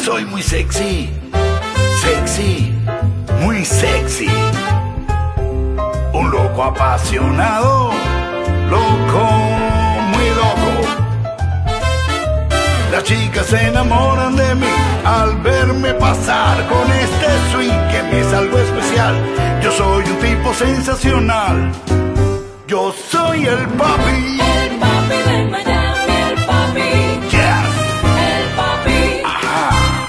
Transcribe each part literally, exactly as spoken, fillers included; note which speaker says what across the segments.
Speaker 1: soy muy sexy, sexy, muy sexy. Un loco apasionado, loco, muy loco. Las chicas se enamoran de mí al verme pasar con este swing que me es algo especial. Yo soy un tipo sensacional, yo soy el papi.
Speaker 2: El papi de Miami, el papi.
Speaker 1: Yes.
Speaker 2: El papi.
Speaker 1: Ajá.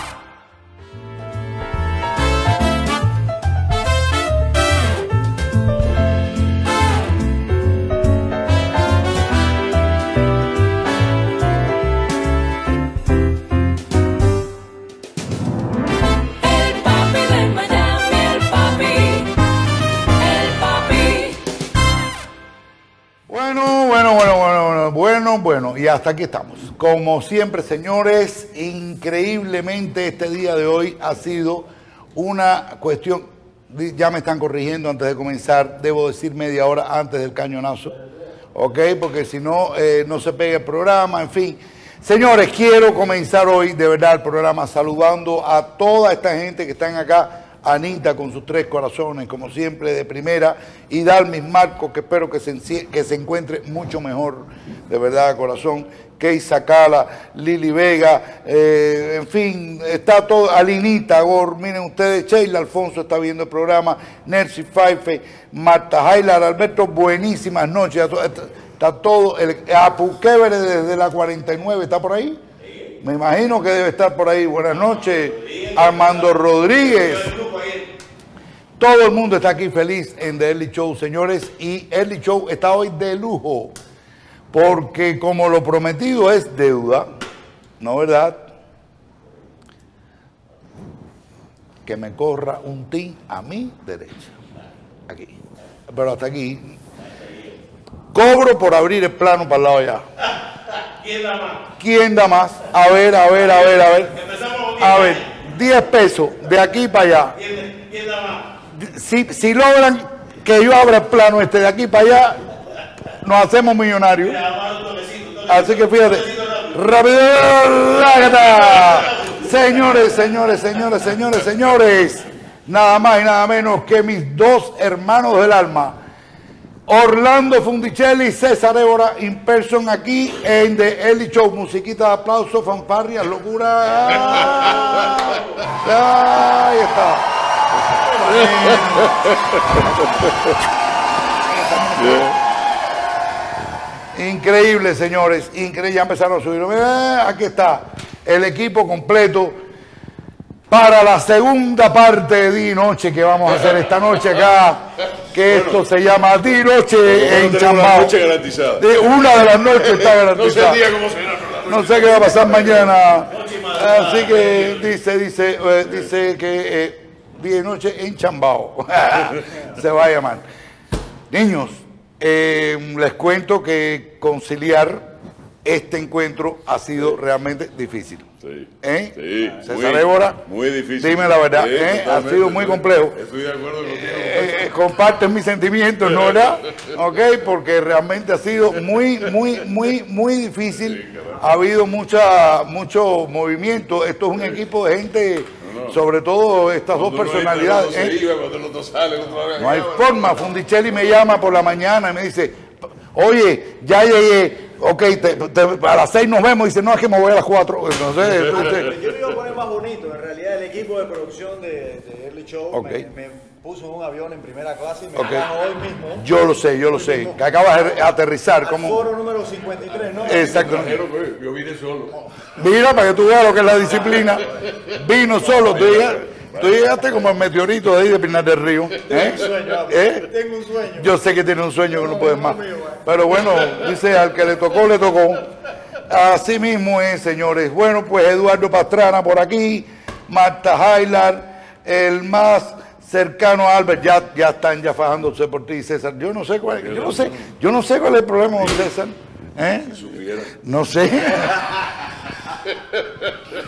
Speaker 2: El papi de Miami, el papi. El papi.
Speaker 3: Bueno, bueno, bueno, bueno, bueno, bueno, bueno, y hasta aquí estamos. Como siempre, señores, increíblemente este día de hoy ha sido una cuestión, ya me están corrigiendo antes de comenzar, debo decir media hora antes del cañonazo, ¿ok? Porque si no, eh, no se pega el programa, en fin. Señores, quiero comenzar hoy de verdad el programa saludando a toda esta gente que están acá. Anita con sus tres corazones, como siempre, de primera. Y Dalmis Marcos, que espero que se, encie- que se encuentre mucho mejor, de verdad, de corazón. Key Sacala, Lili Vega, eh, en fin, está todo. Alinita Gor, miren ustedes, Sheila Alfonso está viendo el programa, Nercy Faife, Marta Jailar, Alberto, buenísimas noches. Está, está todo. El, Apu Queveres desde la cuarenta y nueve, ¿está por ahí? Me imagino que debe estar por ahí. Buenas noches, Armando Rodríguez. Todo el mundo está aquí feliz en The Early Show, señores. Y Early Show está hoy de lujo. Porque como lo prometido es deuda, ¿no verdad? Que me corra un tin a mi derecha. Aquí. Pero hasta aquí. Cobro por abrir el plano para el lado allá.
Speaker 4: ¿Quién da más?
Speaker 3: ¿Quién da más? A ver, a ver, a ver, a ver.
Speaker 4: Empezamos con diez.
Speaker 3: A ver, diez pesos de aquí para allá.
Speaker 4: ¿Quién, quién da más?
Speaker 3: Si, si logran que yo abra el plano este de aquí para allá, nos hacemos millonarios.
Speaker 4: Mira, vamos a dar un toquecito, un toquecito.
Speaker 3: Así que fíjate.
Speaker 4: Un toquecito rápido.
Speaker 3: ¡Rápido! ¡Lágata! Señores, señores, señores, señores, señores. Nada más y nada menos que mis dos hermanos del alma. Orlando Fundicelli y César Évora in person aquí en The Early Show. Musiquita de aplauso, fanfarrias, locura. Ahí está. Increíble, señores. Increíble. Ya empezaron a subir. Eh, aquí está el equipo completo para la segunda parte de Di Noche que vamos a hacer esta noche acá. Que esto se llama Di Noche en
Speaker 5: Una
Speaker 3: Chambao.
Speaker 5: noche garantizada.
Speaker 3: De una de las noches está
Speaker 5: No sé
Speaker 3: garantizada.
Speaker 5: el día cómo será, pero la
Speaker 3: No sé qué va a pasar mañana. Así que dice, dice, eh, dice que eh, día y noche en Chambao. Se va a llamar. Niños, eh, les cuento que conciliar este encuentro ha sido realmente difícil.
Speaker 5: Sí.
Speaker 3: ¿Eh?
Speaker 5: Sí,
Speaker 3: César
Speaker 5: muy,
Speaker 3: Évora,
Speaker 5: muy difícil.
Speaker 3: dime la verdad,
Speaker 5: Sí,
Speaker 3: ¿eh? Ha
Speaker 5: totalmente,
Speaker 3: sido muy
Speaker 5: sí.
Speaker 3: complejo.
Speaker 5: Estoy de acuerdo contigo.
Speaker 3: Eh, eh, comparten mis sentimientos, ¿no verdad? Ok, porque realmente ha sido muy, muy, muy, muy difícil. Ha habido mucha, mucho movimiento. Esto es un equipo de gente, sobre todo estas dos
Speaker 5: Cuando uno
Speaker 3: personalidades.
Speaker 5: entra, uno
Speaker 3: ¿eh?
Speaker 5: se iba, cuando el otro sale, el otro va-
Speaker 3: No hay forma. Fundicelli me llama por la mañana y me dice, oye, ya llegué, ok, te- te- a las seis nos vemos. Dice, no, es que me voy a las cuatro. Entonces, entonces,
Speaker 6: Yo lo iba a poner más bonito. En realidad, el equipo de producción de, de Early Show
Speaker 3: Ok.
Speaker 6: me, me puso en un avión en primera clase y me
Speaker 3: Ok.
Speaker 6: trajo hoy mismo.
Speaker 3: yo lo sé, yo lo sé, que acabas de aterrizar.
Speaker 6: Al
Speaker 3: Como,
Speaker 6: foro número cincuenta y tres, ¿no?
Speaker 3: exacto.
Speaker 5: Pero, pues, yo vine solo.
Speaker 3: Mira, para que tú veas lo que es la disciplina. Vino solo, tú llegaste, tú llegaste como el meteorito de ahí de Pinar del Río. ¿eh?
Speaker 6: Sueño,
Speaker 3: ¿Eh?
Speaker 6: Tengo un sueño.
Speaker 3: Yo sé que tiene un sueño que no puedes más. Pero bueno, dice, al que le tocó, le tocó. Así mismo es, señores. Bueno, pues Eduardo Pastrana por aquí, Marta Jailar, el más cercano a Albert, ya, ya están ya fajándose por ti, César. Yo no sé cuál, yo no sé, yo no sé cuál es el problema con César. ¿Eh? No sé.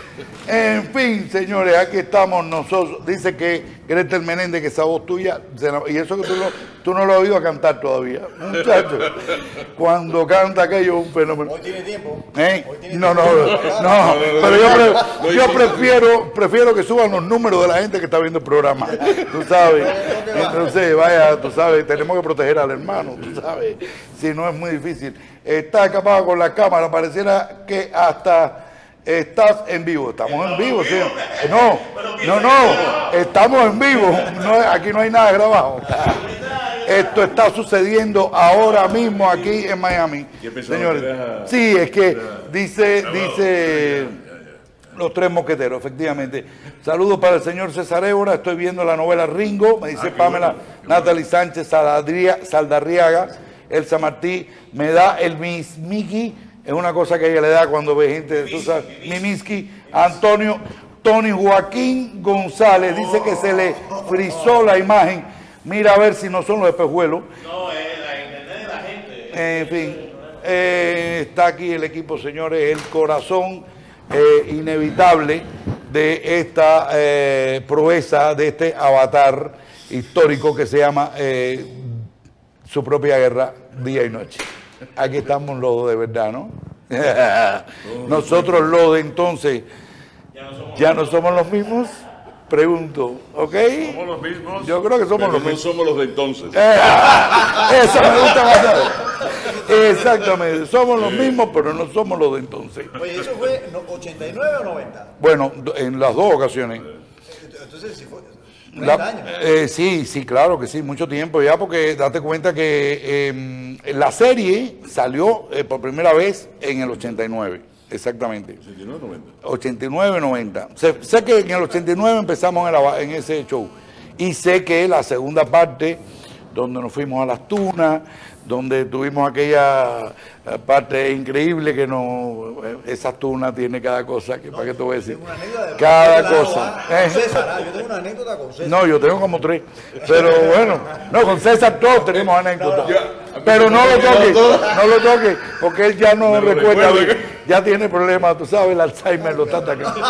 Speaker 3: En fin, señores, aquí estamos nosotros. Dice que Gretel Menéndez, que esa voz tuya, se la- y eso que tú, lo- tú no lo has oído cantar todavía. Muchacho, cuando canta aquello es un fenómeno.
Speaker 6: Hoy tiene tiempo.
Speaker 3: ¿Eh?
Speaker 6: Hoy tiene
Speaker 3: No, no,
Speaker 6: tiempo
Speaker 3: no,
Speaker 6: para hablar.
Speaker 3: no, pero yo, pre-
Speaker 5: no
Speaker 3: yo
Speaker 5: hiciste.
Speaker 3: prefiero, prefiero que suban los números de la gente que está viendo el programa, tú sabes. Entonces, vaya, tú sabes, tenemos que proteger al hermano, tú sabes, si no es muy difícil. Está acabado con la cámara, pareciera que hasta estás en vivo. Estamos en vivo, sí. No, no, no, estamos en vivo, no, aquí no hay nada grabado. Esto está sucediendo ahora mismo aquí en Miami,
Speaker 5: ¿Qué pensaban
Speaker 3: señores.
Speaker 5: que era-
Speaker 3: Sí, es que dice, dice Los Tres Mosqueteros, efectivamente. Saludos para el señor César Évora, estoy viendo la novela Ringo, me dice
Speaker 5: Ah, qué
Speaker 3: Pamela,
Speaker 5: bueno, qué
Speaker 3: Natalie Sánchez, Saladria- Saldarriaga, Elsa Martí, me da el mismiki, es una cosa que ella le da cuando ve gente, tú sabes, Mimiski, Antonio, Tony Joaquín González, dice que se le frizó la imagen, mira a ver si no son los espejuelos.
Speaker 4: No, es la internet de la gente.
Speaker 3: En fin, eh, está aquí el equipo, señores, el corazón eh, inevitable de esta eh, proeza, de este avatar histórico que se llama eh, Su propia guerra, día y noche. Aquí estamos los dos de verdad, ¿no? Nosotros los de entonces ya no somos los mismos, pregunto, ¿ok?
Speaker 5: Somos los mismos.
Speaker 3: Yo creo que somos
Speaker 5: pero
Speaker 3: los
Speaker 5: no
Speaker 3: mismos.
Speaker 5: somos los de entonces.
Speaker 3: Eh, Eso me gusta bastante. Exactamente, somos los mismos, pero no somos los de entonces.
Speaker 6: Oye, ¿eso fue no, ochenta y nueve o noventa?
Speaker 3: Bueno, do- en las dos ocasiones.
Speaker 6: Entonces, si fue
Speaker 3: La-
Speaker 6: treinta años.
Speaker 3: eh, sí, sí, claro que sí, mucho tiempo ya, porque date cuenta que eh, la serie salió eh, por primera vez en el ochenta y nueve, exactamente.
Speaker 5: ochenta y nueve, noventa.
Speaker 3: ochenta y nueve, noventa. Sé, sé que en el ochenta y nueve empezamos en, la- en ese show. Y sé que la segunda parte, donde nos fuimos a las Tunas, donde tuvimos aquella eh, parte increíble que no, eh, esa tuna tiene cada cosa, que para qué te voy a decir,
Speaker 6: Tengo una anécdota de-
Speaker 3: cada
Speaker 6: de la-
Speaker 3: cosa.
Speaker 6: con
Speaker 3: Eh,
Speaker 6: César, ah, yo tengo una anécdota con César.
Speaker 3: No, yo tengo como tres, pero bueno, no, con César todos tenemos anécdotas. Pero no lo toque, no lo toque, porque él ya no
Speaker 5: Me lo
Speaker 3: recuerda,
Speaker 5: recuerdo.
Speaker 3: ya tiene problemas, tú sabes, el Alzheimer lo está atacando.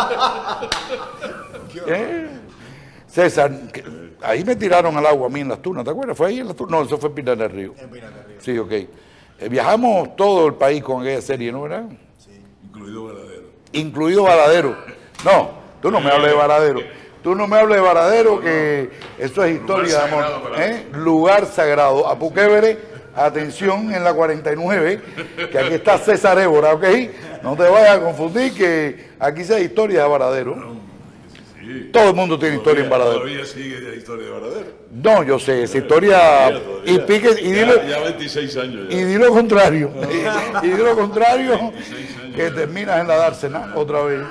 Speaker 3: ¿Eh? César, que- ahí me tiraron al agua a mí en las Tunas, ¿te acuerdas? ¿Fue ahí en las Tunas? No, eso fue en Pinar del Río.
Speaker 6: En Pinar del Río.
Speaker 3: Sí, ok. Eh, viajamos todo el país con aquella serie, ¿no verdad?
Speaker 5: Incluido Varadero.
Speaker 3: Incluido Varadero. No, tú no me hables de Varadero. Tú no me hables de Varadero, que eso es historia de amor.
Speaker 5: sagrado, Varadero.
Speaker 3: ¿Eh? Lugar sagrado. Apuquevere, atención en la cuarenta y nueve, que aquí está César Évora, ¿ok? No te vayas a confundir que aquí se hay historia de Varadero. Todo el mundo tiene historia en Varadero.
Speaker 5: Todavía sigue la historia de Varadero.
Speaker 3: No, yo sé, esa historia.
Speaker 5: Todavía, todavía.
Speaker 3: Y pique, y
Speaker 5: Ya-
Speaker 3: dilo,
Speaker 5: Ya veintiséis años.
Speaker 3: y
Speaker 5: Ya.
Speaker 3: di lo contrario. Y, y di lo contrario, que terminas en la dársena otra vez.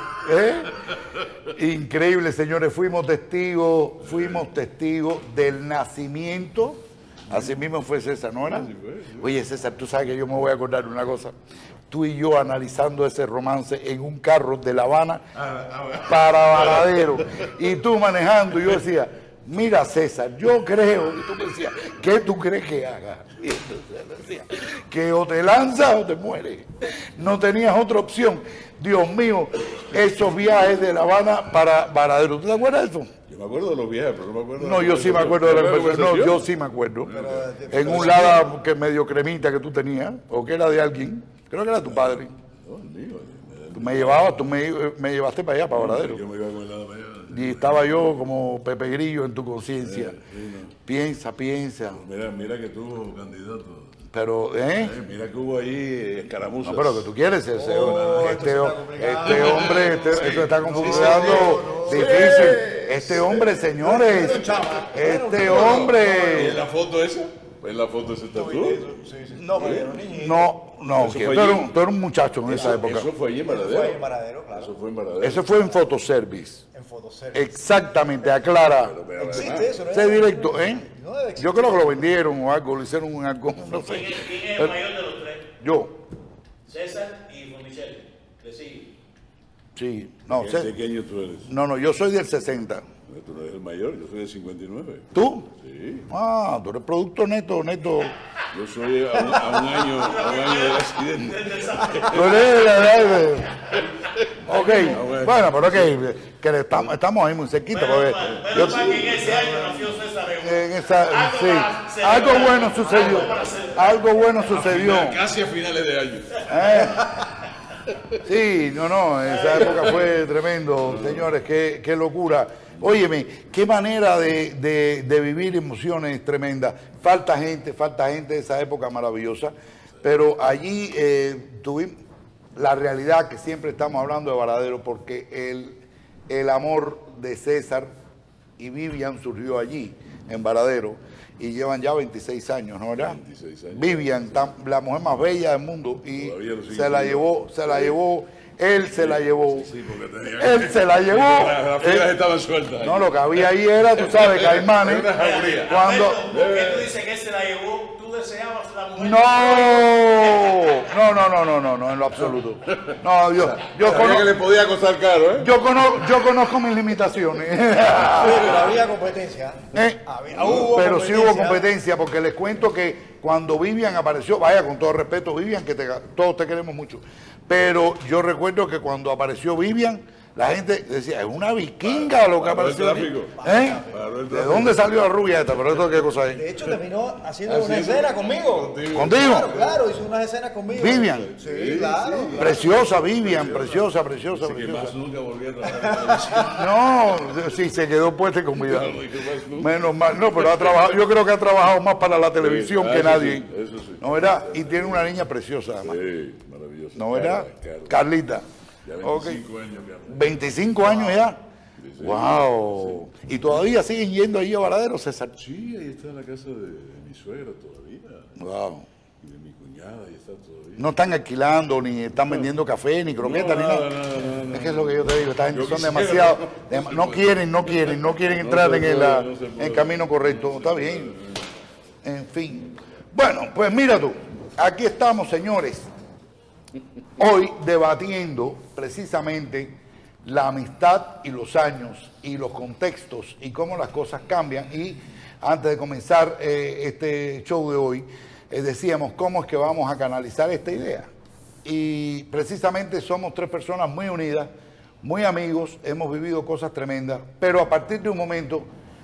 Speaker 3: ¿Eh? Increíble, señores. Fuimos testigos, fuimos testigos del nacimiento. Así mismo fue César, ¿no era? Oye, César, tú sabes que yo me voy a acordar de una cosa. Tú y yo analizando ese romance en un carro de La Habana para Varadero. Y tú manejando, y yo decía, mira César, yo creo, y tú me decías, ¿qué tú crees que haga? Y entonces él decía, que o te lanzas o te mueres. No tenías otra opción. Dios mío, esos viajes de La Habana para Varadero. ¿Tú te acuerdas de eso?
Speaker 5: Yo me acuerdo de los viajes, pero no me acuerdo.
Speaker 3: No, yo sí me acuerdo de la conversación. No, yo sí me acuerdo. En un lado que medio cremita que tú tenías, o que era de alguien, creo que era tu padre.
Speaker 5: No, el mío.
Speaker 3: Tú me llevabas, tú me, me llevaste para allá, para Varadero.
Speaker 5: Yo me iba con el lado para allá.
Speaker 3: Y estaba yo como Pepe Grillo en tu conciencia. Piensa, piensa.
Speaker 5: Mira, mira que tuvo candidato.
Speaker 3: Pero, ¿eh?
Speaker 5: Eh, Mira que hubo ahí escaramuzas.
Speaker 3: No, pero que tú quieres ese
Speaker 6: Oh,
Speaker 3: este,
Speaker 6: esto
Speaker 3: o-
Speaker 6: se está complicando.
Speaker 3: este hombre, este, esto está complicando difícil. Este hombre, señores, este
Speaker 5: ¿Y
Speaker 3: hombre,
Speaker 5: en la foto esa? ¿En la foto esa estás tú?
Speaker 6: No, pero yo era un niño.
Speaker 3: no, no,
Speaker 5: Eso
Speaker 3: que
Speaker 5: fue
Speaker 3: tú eres,
Speaker 5: allí.
Speaker 3: un, tú eres un muchacho en esa época.
Speaker 5: Eso fue allí en
Speaker 6: Fue en
Speaker 5: Varadero.
Speaker 6: Varadero, claro.
Speaker 5: Eso fue en Varadero.
Speaker 3: Eso fue en Fotoservice.
Speaker 6: En Fotoservice.
Speaker 3: Exactamente, aclara.
Speaker 5: Pero
Speaker 6: Existe eso, ¿no?
Speaker 3: Ese directo, ¿eh?
Speaker 6: No debe existir.
Speaker 3: Yo creo que lo vendieron o algo, lo hicieron un algo, no sé.
Speaker 4: ¿Quién es, quién es el mayor de los tres?
Speaker 3: Yo,
Speaker 4: César y Funicelli. Le sigue.
Speaker 3: sí, no
Speaker 5: ¿De
Speaker 3: sé.
Speaker 5: qué año tú eres?
Speaker 3: No, no, yo soy del sesenta.
Speaker 5: Tú no eres el mayor, yo soy del cincuenta y nueve.
Speaker 3: ¿Tú?
Speaker 5: Sí.
Speaker 3: Ah, tú eres producto neto, neto.
Speaker 5: Yo soy a un, a un año, a un año del accidente.
Speaker 3: Tú eres de la edad de- Ok, bueno, pero ok, que le estamos, estamos ahí muy cerquita. Porque yo-
Speaker 4: Pero para que en ese año nació César Evo.
Speaker 3: en esa,
Speaker 4: Algo
Speaker 3: sí,
Speaker 4: para celebrar.
Speaker 3: algo bueno sucedió,
Speaker 4: Algo para celebrar.
Speaker 3: algo bueno sucedió.
Speaker 5: Casi a finales de año.
Speaker 3: ¿Eh? Sí, no, no, esa época fue tremendo, señores, qué, qué locura. Óyeme, qué manera de, de- de vivir emociones tremendas. Falta gente, falta gente de esa época maravillosa, pero allí eh, tuvimos la realidad que siempre estamos hablando de Varadero, porque el, el amor de César y Vivian surgió allí, en Varadero, y llevan ya veintiséis años, ¿no verdad?
Speaker 5: veintiséis años.
Speaker 3: Vivian, tan- la mujer más bella del mundo, y
Speaker 5: Todavía lo sigue
Speaker 3: se la
Speaker 5: siendo.
Speaker 3: llevó, se la llevó, él se la llevó,
Speaker 5: Sí, porque tenía
Speaker 3: él se la llevó.
Speaker 5: Las, las filas
Speaker 3: Eh,
Speaker 5: estaban sueltas.
Speaker 3: no, lo que había ahí era, tú sabes, Caimanes,
Speaker 5: Era una jauría.
Speaker 3: cuando...
Speaker 4: Alberto, ¿por qué tú dices que él se la llevó? ¿Tú deseabas la mujer?
Speaker 3: No, no, no, no, no, no, no, en lo absoluto. No, yo, yo,
Speaker 5: Sabía que
Speaker 3: conozco,
Speaker 5: le podía costar caro, ¿eh?
Speaker 3: yo, conozco, yo conozco mis limitaciones.
Speaker 6: Pero había competencia.
Speaker 3: Eh,
Speaker 6: Había- hubo
Speaker 3: Pero sí hubo
Speaker 6: competencia.
Speaker 3: competencia, porque les cuento que cuando Vivian apareció, vaya, con todo respeto, Vivian, que te- todos te queremos mucho, pero yo recuerdo que cuando apareció Vivian, la gente decía, es una vikinga lo que
Speaker 5: Paró el
Speaker 3: apareció.
Speaker 5: tráfico.
Speaker 3: ¿Eh?
Speaker 5: Paró el
Speaker 3: ¿De
Speaker 5: tráfico.
Speaker 3: dónde salió la rubia esta? Pero esto qué cosa
Speaker 6: De
Speaker 3: es.
Speaker 6: hecho, terminó haciendo
Speaker 5: Ah,
Speaker 6: una
Speaker 5: sí,
Speaker 6: escena
Speaker 5: sí.
Speaker 6: conmigo.
Speaker 5: Contigo.
Speaker 3: ¿Contigo?
Speaker 6: Claro, claro, hizo unas escenas conmigo.
Speaker 3: Vivian.
Speaker 6: Sí, claro.
Speaker 3: Preciosa, Vivian, preciosa, preciosa,
Speaker 5: Que
Speaker 3: preciosa.
Speaker 5: más nunca volví a trabajar.
Speaker 3: No, sí, se quedó puesta con cuidado.
Speaker 5: No, y que más nunca.
Speaker 3: Menos mal, no, pero ha trabajado, yo creo que ha trabajado más para la televisión
Speaker 5: ah,
Speaker 3: que
Speaker 5: eso
Speaker 3: nadie.
Speaker 5: sí, eso sí.
Speaker 3: ¿No verdad? Y tiene una niña preciosa además.
Speaker 5: Sí, maravilloso.
Speaker 3: ¿No verdad?
Speaker 5: Carla, Carla.
Speaker 3: Carlita.
Speaker 5: Ya
Speaker 3: Ok.
Speaker 5: veinticinco años, Carla.
Speaker 3: veinticinco años ya.
Speaker 5: Sí, sí.
Speaker 3: Wow. Y todavía siguen yendo ahí a Varadero, César.
Speaker 5: Sí, ahí está en la casa de, de mi suegra todavía.
Speaker 3: Wow.
Speaker 5: Y de mi cuñada, ahí está todavía.
Speaker 3: No están alquilando, ni están vendiendo café, ni croquetas, ni
Speaker 5: nada,
Speaker 3: nada.
Speaker 5: nada, nada, nada.
Speaker 3: Es que es lo que yo te digo, esta gente
Speaker 5: Yo
Speaker 3: son
Speaker 5: quisiera,
Speaker 3: demasiado,
Speaker 5: no,
Speaker 3: dem-
Speaker 5: no se
Speaker 3: no
Speaker 5: puede.
Speaker 3: quieren, no quieren, no quieren
Speaker 5: No
Speaker 3: entrar
Speaker 5: se
Speaker 3: en el,
Speaker 5: puede,
Speaker 3: la-
Speaker 5: no se
Speaker 3: en
Speaker 5: puede.
Speaker 3: el camino correcto. Está bien. En fin. Bueno, pues mira tú, aquí estamos, señores, hoy debatiendo precisamente la amistad y los años y los contextos y cómo las cosas cambian. Y antes de comenzar eh, este show de hoy, eh, decíamos cómo es que vamos a canalizar esta idea. Y precisamente somos tres personas muy unidas, muy amigos, hemos vivido cosas tremendas, pero a partir de un momento,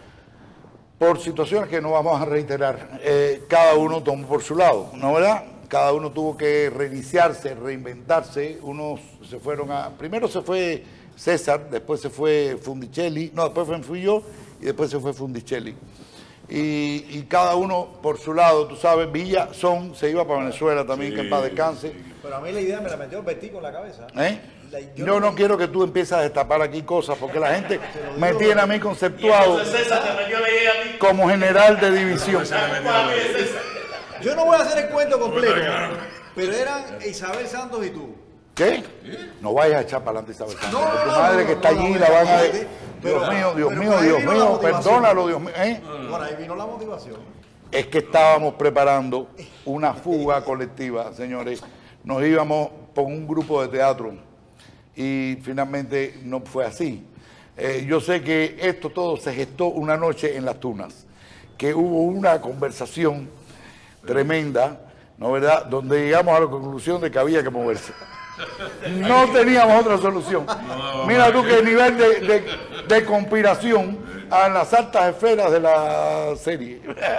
Speaker 3: por situaciones que no vamos a reiterar, eh, cada uno tomó por su lado, ¿no verdad? Cada uno tuvo que reiniciarse, reinventarse, unos se fueron a... Primero se fue César, después se fue Fundicelli, no, después fue- fui yo y después se fue Fundicelli. Y, y cada uno por su lado, tú sabes, Villa Son se iba para Venezuela también,
Speaker 5: Sí,
Speaker 3: que en paz descanse.
Speaker 6: Pero a mí la idea me la metió Bertico en la cabeza.
Speaker 3: ¿Eh?
Speaker 6: La-
Speaker 3: Yo no quiero que tú empieces a destapar aquí cosas, porque la gente me
Speaker 6: digo,
Speaker 3: tiene a mí
Speaker 4: Y
Speaker 3: conceptuado
Speaker 4: entonces César te metió la idea a ti.
Speaker 3: como general de división.
Speaker 4: Para mí es César.
Speaker 6: Yo no voy a hacer el cuento completo, pero eran Isabel Santos y tú.
Speaker 3: ¿Qué? No vayas a echar para adelante Isabel Santos,
Speaker 6: No,
Speaker 3: porque tu
Speaker 6: no,
Speaker 3: madre
Speaker 6: no,
Speaker 3: que está
Speaker 6: no,
Speaker 3: allí
Speaker 6: no,
Speaker 3: la van a...
Speaker 6: no,
Speaker 3: Dios
Speaker 6: pero-
Speaker 3: mío, Dios
Speaker 6: pero
Speaker 3: mío,
Speaker 6: por ahí
Speaker 3: Dios
Speaker 6: vino la
Speaker 3: mío,
Speaker 6: motivación.
Speaker 3: perdónalo, Dios mío. ¿eh?
Speaker 6: Por ahí vino la motivación.
Speaker 3: Es que estábamos preparando una fuga colectiva, señores. Nos íbamos con un grupo de teatro y finalmente no fue así. Eh, yo sé que esto todo se gestó una noche en Las Tunas, que hubo una conversación tremenda, ¿no verdad?, donde llegamos a la conclusión de que había que moverse. No teníamos otra solución. Mira tú qué nivel de, de, de conspiración a las altas esferas de la serie.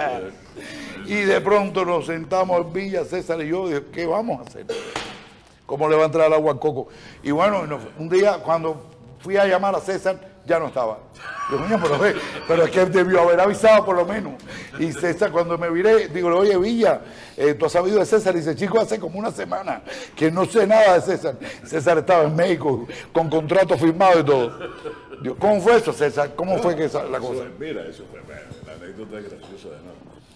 Speaker 3: Y de pronto nos sentamos en Villa, César y yo, y dije, ¿qué vamos a hacer? ¿Cómo le va a entrar el agua al coco? Y bueno, nos- un día cuando fui a llamar a César, ya no estaba. Digo, coño, pero, ve, pero es que él debió haber avisado por lo menos. Y César, cuando me viré, digo, oye, Villa, eh, ¿tú has sabido de César? Y dice, chico, hace como una semana que no sé nada de César. César estaba en México con contrato firmado y todo. Digo, ¿cómo fue eso, César? ¿Cómo fue que esa, la
Speaker 5: Eso,
Speaker 3: cosa?
Speaker 5: mira, eso fue, bueno, la anécdota es graciosa además.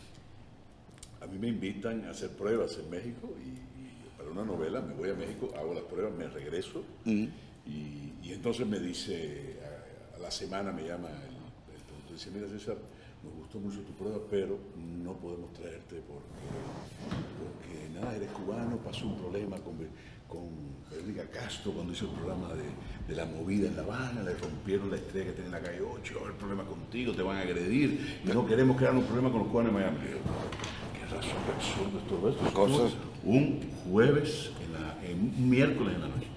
Speaker 5: A mí me invitan a hacer pruebas en México y, y para una novela me voy a México, hago las pruebas, me regreso y, y entonces me dice, a, a la semana me llama el, el productor y dice, mira César, nos gustó mucho tu prueba, pero no podemos traerte porque, porque nada, eres cubano, pasó un problema con, con Verónica Castro cuando hizo el programa de, de la movida en La Habana, le rompieron la estrella que tiene en la calle ocho, va a haber problema contigo, te van a agredir, y no queremos crear un problema con los cubanos en Miami. Y yo, qué razón, qué absurdo es todo esto.
Speaker 3: Cosas.
Speaker 5: Un jueves, en la, en un miércoles en la noche.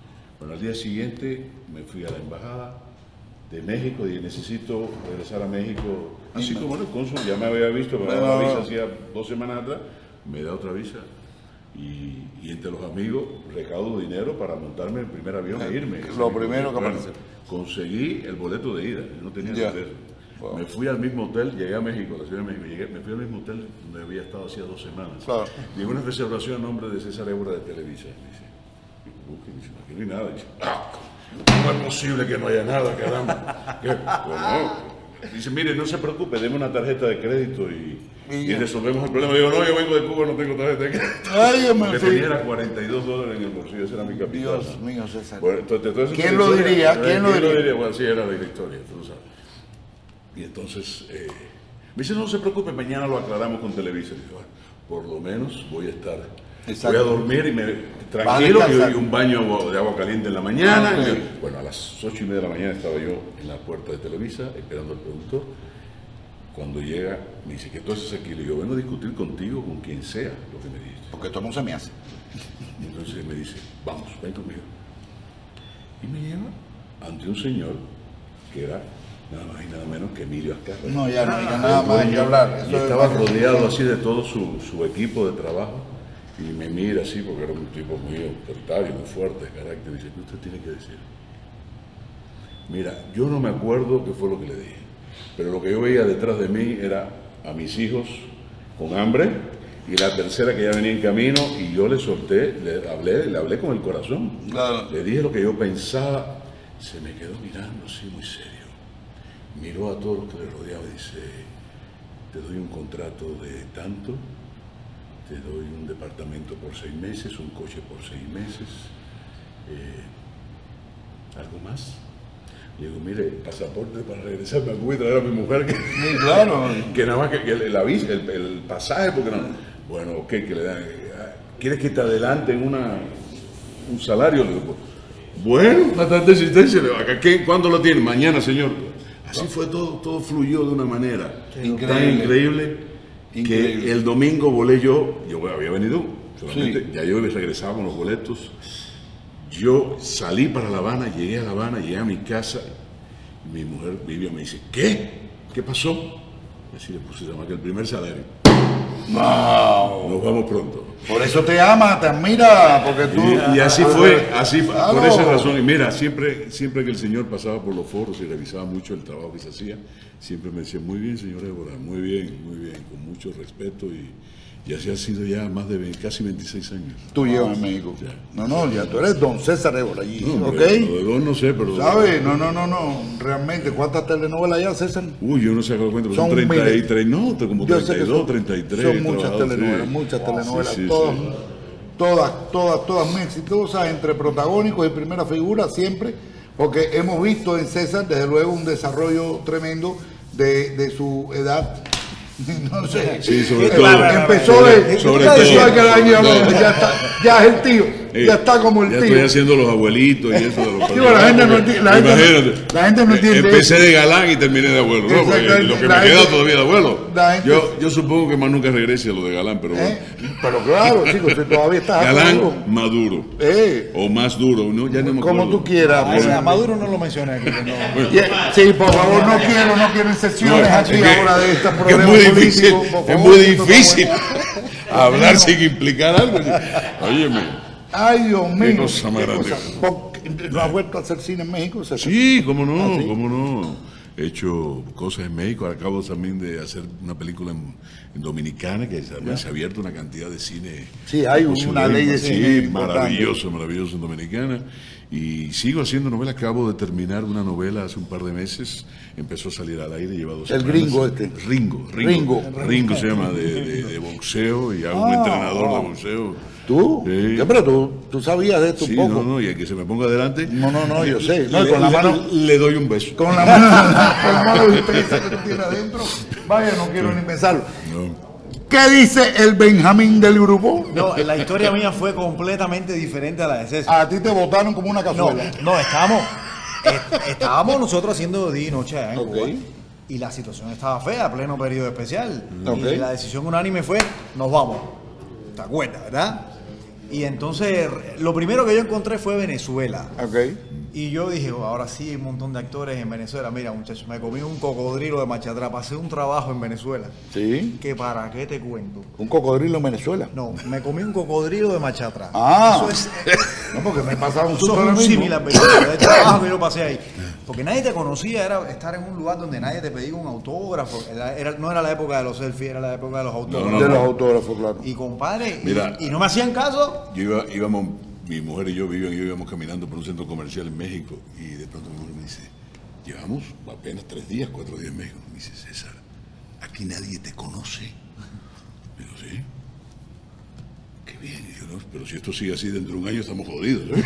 Speaker 5: Bueno, al día siguiente me fui a la embajada de México y necesito regresar a México. Así como el cónsul ya me había visto, me daba la visa hacía dos semanas atrás, me da otra visa. Y, y entre los amigos recaudo dinero para montarme el primer avión e irme.
Speaker 3: Lo primero que
Speaker 5: bueno,
Speaker 3: aparece.
Speaker 5: Conseguí el boleto de ida, yo no tenía
Speaker 3: Ya.
Speaker 5: acceso.
Speaker 3: Wow.
Speaker 5: Me fui al mismo hotel, llegué a México, a la Ciudad de México, llegué, me fui al mismo hotel donde había estado hacía dos semanas.
Speaker 3: Claro.
Speaker 5: Llegó una reservación a nombre de César Évora de Televisa. Me dice, busque, me dice, aquí no hay nada. Dice, ah, ¿cómo es posible que no haya nada, caramba? ¿Qué? Bueno, dice, mire, no se preocupe, deme una tarjeta de crédito y,
Speaker 3: Y
Speaker 5: y
Speaker 3: ya.
Speaker 5: resolvemos el problema. Digo, no, yo vengo de Cuba, no tengo tarjeta de crédito.
Speaker 3: Ay,
Speaker 5: Lo
Speaker 3: me
Speaker 5: que
Speaker 3: fui.
Speaker 5: tenía era cuarenta y dos dólares en el bolsillo, ese era mi capital.
Speaker 3: Dios
Speaker 5: ¿no?
Speaker 3: mío, César.
Speaker 5: Bueno, entonces, entonces,
Speaker 3: ¿Quién
Speaker 5: esa
Speaker 3: lo
Speaker 5: historia,
Speaker 3: diría?
Speaker 5: eh,
Speaker 3: ¿Quién lo diría?
Speaker 5: Bueno, sí, era de la historia, tú lo sabes. Y entonces, eh, me dice, no se preocupe, mañana lo aclaramos con Televisa. Y dije, bueno, por lo menos voy a estar,
Speaker 3: Exacto.
Speaker 5: voy a dormir y me, tranquilo,
Speaker 3: Vas a descansar.
Speaker 5: y, y un baño de agua caliente en la mañana.
Speaker 3: Ah,
Speaker 5: Y-
Speaker 3: ok.
Speaker 5: bueno, a las ocho y media de la mañana estaba yo en la puerta de Televisa esperando al productor. Cuando llega, me dice, ¿qué tú haces aquí? Le digo, vengo a discutir contigo, con quien sea, lo que me dijiste.
Speaker 3: Porque esto no se me hace.
Speaker 5: Y entonces me dice, vamos, ven conmigo. Y me lleva ante un señor que era nada más y nada menos que Emilio Azcárraga.
Speaker 3: No, ya no hay nada más que hablar.
Speaker 5: Y
Speaker 3: Eso es
Speaker 5: estaba
Speaker 3: más-
Speaker 5: rodeado así de todo su, su equipo de trabajo. Y me mira así, porque era un tipo muy autoritario, muy fuerte de carácter. Y dice, ¿qué usted tiene que decir? Mira, yo no me acuerdo qué fue lo que le dije. Pero lo que yo veía detrás de mí era a mis hijos con hambre y la tercera que ya venía en camino y yo le solté, le hablé, le hablé con el corazón.
Speaker 3: Claro.
Speaker 5: Le dije lo que yo pensaba, se me quedó mirando así muy serio. Miró a todos los que le rodeaban y dice, te doy un contrato de tanto, te doy un departamento por seis meses, un coche por seis meses, eh, ¿algo más? Le digo, mire, pasaporte para regresarme a Cuba y traer a mi mujer que,
Speaker 3: Sí, claro.
Speaker 5: que nada más que, que el, el, aviso, el, el pasaje, porque no. Bueno, ok, que le dan. ¿Quieres que te adelanten una, un salario? Le digo, bueno, una tarde de existencia. Le digo, ¿acá qué? ¿Cuándo lo tiene? Mañana, señor. Así fue todo, todo fluyó de una manera
Speaker 3: Increíble.
Speaker 5: tan increíble,
Speaker 3: Increíble.
Speaker 5: que el domingo volé yo, yo había venido, solamente,
Speaker 3: Sí.
Speaker 5: ya yo regresaba con los boletos. Yo salí para La Habana, llegué a La Habana, llegué a mi casa, y mi mujer Vivian me dice, ¿qué? ¿Qué pasó? Así le puse nada más que el primer salario.
Speaker 3: Wow.
Speaker 5: Nos vamos pronto.
Speaker 3: Por eso te ama, te admira, porque tú...
Speaker 5: Y, y así fue, así
Speaker 3: Claro.
Speaker 5: por esa razón. Y mira, siempre, siempre que el señor pasaba por los foros y revisaba mucho el trabajo que se hacía, siempre me decía, muy bien, señor Évora, muy bien, muy bien, con mucho respeto. Y, y así ha sido ya más de veinte, casi veintiséis años.
Speaker 3: Tú llevas en México.
Speaker 5: Ya.
Speaker 3: No, no, ya tú eres don César Évora allí,
Speaker 5: No,
Speaker 3: ¿ok?
Speaker 5: hombre, lo de dos no sé, pero...
Speaker 3: ¿Sabes? No, no, no, no. Realmente, ¿cuántas telenovelas ya, César?
Speaker 5: Uy, yo no sé cuánto cuenta, pero son
Speaker 3: Son
Speaker 5: treinta y
Speaker 3: miles.
Speaker 5: tres, no, como
Speaker 3: Yo sé
Speaker 5: treinta y
Speaker 3: que
Speaker 5: dos,
Speaker 3: son,
Speaker 5: treinta y tres.
Speaker 3: son muchas
Speaker 5: trabajado,
Speaker 3: telenovelas,
Speaker 5: sí.
Speaker 3: muchas
Speaker 5: Sí,
Speaker 3: telenovelas,
Speaker 5: sí,
Speaker 3: todas,
Speaker 5: sí.
Speaker 3: todas, todas, todas muy exitosas, entre protagónicos y primera figura siempre, porque hemos visto en César, desde luego, un desarrollo tremendo de, de su edad. No sé.
Speaker 5: Sí, sobre
Speaker 3: Eh,
Speaker 5: todo.
Speaker 3: Empezó de.
Speaker 5: Sobre
Speaker 3: empezó
Speaker 5: todo.
Speaker 3: de que el año,
Speaker 5: No.
Speaker 3: ya, está, ya es el tío,
Speaker 5: Eh,
Speaker 3: ya está como el
Speaker 5: ya
Speaker 3: tío.
Speaker 5: estoy haciendo los abuelitos y eso de los
Speaker 3: Sí, bueno, la gente no enti- la gente no-
Speaker 5: Imagínate.
Speaker 3: la gente no entiende
Speaker 5: Empecé
Speaker 3: eso.
Speaker 5: de galán y terminé de abuelo. ¿no? Porque
Speaker 3: Exactamente.
Speaker 5: lo que
Speaker 3: La
Speaker 5: me queda
Speaker 3: gente-
Speaker 5: todavía de abuelo.
Speaker 3: la gente-
Speaker 5: Yo, yo supongo que más nunca regrese a lo de galán, pero bueno.
Speaker 3: ¿Eh? Pero claro, chicos, tú todavía estás
Speaker 5: Galán
Speaker 3: duro.
Speaker 5: maduro.
Speaker 3: Eh,
Speaker 5: O más duro, ¿no? Ya no me
Speaker 3: como
Speaker 5: acuerdo.
Speaker 3: tú quieras.
Speaker 6: A ese- a Maduro no lo mencioné aquí. que no.
Speaker 3: Y- Sí, por favor, no quiero, no quiero inserciones
Speaker 5: No,
Speaker 3: aquí
Speaker 5: es que-
Speaker 3: ahora de estos
Speaker 5: que
Speaker 3: problemas
Speaker 5: es muy difícil,
Speaker 3: políticos, por
Speaker 5: es
Speaker 3: favor,
Speaker 5: muy
Speaker 3: que esto está
Speaker 5: difícil
Speaker 3: bueno.
Speaker 5: hablar sin implicar algo. Óyeme,
Speaker 3: Ay, Dios mío.
Speaker 5: cosa más
Speaker 3: qué
Speaker 5: grande.
Speaker 3: cosa. ¿Por qué ¿No has vuelto a hacer cine en México, César?
Speaker 5: sí, cómo no,
Speaker 3: ¿Ah, sí?
Speaker 5: cómo no. He hecho cosas en México, acabo también de hacer una película en, en Dominicana, que se, se ha abierto una cantidad de cine.
Speaker 3: Sí, hay una
Speaker 5: posible.
Speaker 3: ley de
Speaker 5: Sí,
Speaker 3: cine importante.
Speaker 5: maravilloso, maravilloso en Dominicana. Y sigo haciendo novelas, acabo de terminar una novela hace un par de meses, empezó a salir al aire, lleva dos
Speaker 3: El
Speaker 5: semanas.
Speaker 3: gringo este.
Speaker 5: Ringo, Ringo.
Speaker 3: Ringo.
Speaker 5: Ringo se llama, de, de- de boxeo, y hago un
Speaker 3: Ah,
Speaker 5: entrenador
Speaker 3: wow.
Speaker 5: de boxeo.
Speaker 3: ¿Tú?
Speaker 5: Sí.
Speaker 3: Ya, pero tú, tú sabías de esto
Speaker 5: Sí,
Speaker 3: un poco.
Speaker 5: no, no, y el que se me ponga adelante.
Speaker 3: No, no, no, yo sé. No, y
Speaker 5: le,
Speaker 3: con la
Speaker 5: le-
Speaker 3: mano-
Speaker 5: le doy un beso.
Speaker 3: Con la mano, con la mano intensa que tú tienes adentro. Vaya, no quiero ni pensarlo.
Speaker 5: No.
Speaker 3: ¿Qué dice el Benjamín del grupo?
Speaker 6: No, la historia mía fue completamente diferente a la de César.
Speaker 3: A ti te votaron como una
Speaker 6: No,
Speaker 3: cazuela.
Speaker 6: no, estábamos, est- estábamos nosotros haciendo día y noche allá en
Speaker 3: Ok.
Speaker 6: Cuba. Y la situación estaba fea, pleno periodo especial.
Speaker 3: Ok.
Speaker 6: Y la decisión unánime fue, nos vamos. ¿Te acuerdas, verdad? Y entonces, lo primero que yo encontré fue Venezuela.
Speaker 3: Ok.
Speaker 6: Y yo dije, oh, ahora sí hay un montón de actores en Venezuela. Mira, muchachos, me comí un cocodrilo de marcha atrás. Pasé un trabajo en Venezuela.
Speaker 3: Sí.
Speaker 6: Que para qué te cuento.
Speaker 3: Un cocodrilo en Venezuela.
Speaker 6: No, me comí un cocodrilo de marcha atrás.
Speaker 3: Ah.
Speaker 6: Eso es,
Speaker 3: No, porque me pasaba un
Speaker 6: eso
Speaker 3: susto
Speaker 6: es
Speaker 3: ahora
Speaker 6: un
Speaker 3: mismo.
Speaker 6: símil al Venezuela, del trabajo que yo pasé ahí. Porque nadie te conocía, era estar en un lugar donde nadie te pedía un autógrafo. Era, era- no era la época de los selfies, era la época de los autógrafos.
Speaker 5: No,
Speaker 3: De los autógrafos, claro.
Speaker 6: Y compadre, y-
Speaker 5: Mira.
Speaker 6: y, no me hacían caso.
Speaker 5: Yo iba, íbamos, mi mujer y yo vivíamos, íbamos caminando por un centro comercial en México y de pronto mi mujer me dice, llevamos apenas tres días, cuatro días en México. Me dice, César, aquí nadie te conoce. Digo, sí. Qué bien. Y yo, no, pero si esto sigue así dentro de un año estamos jodidos. ¿eh?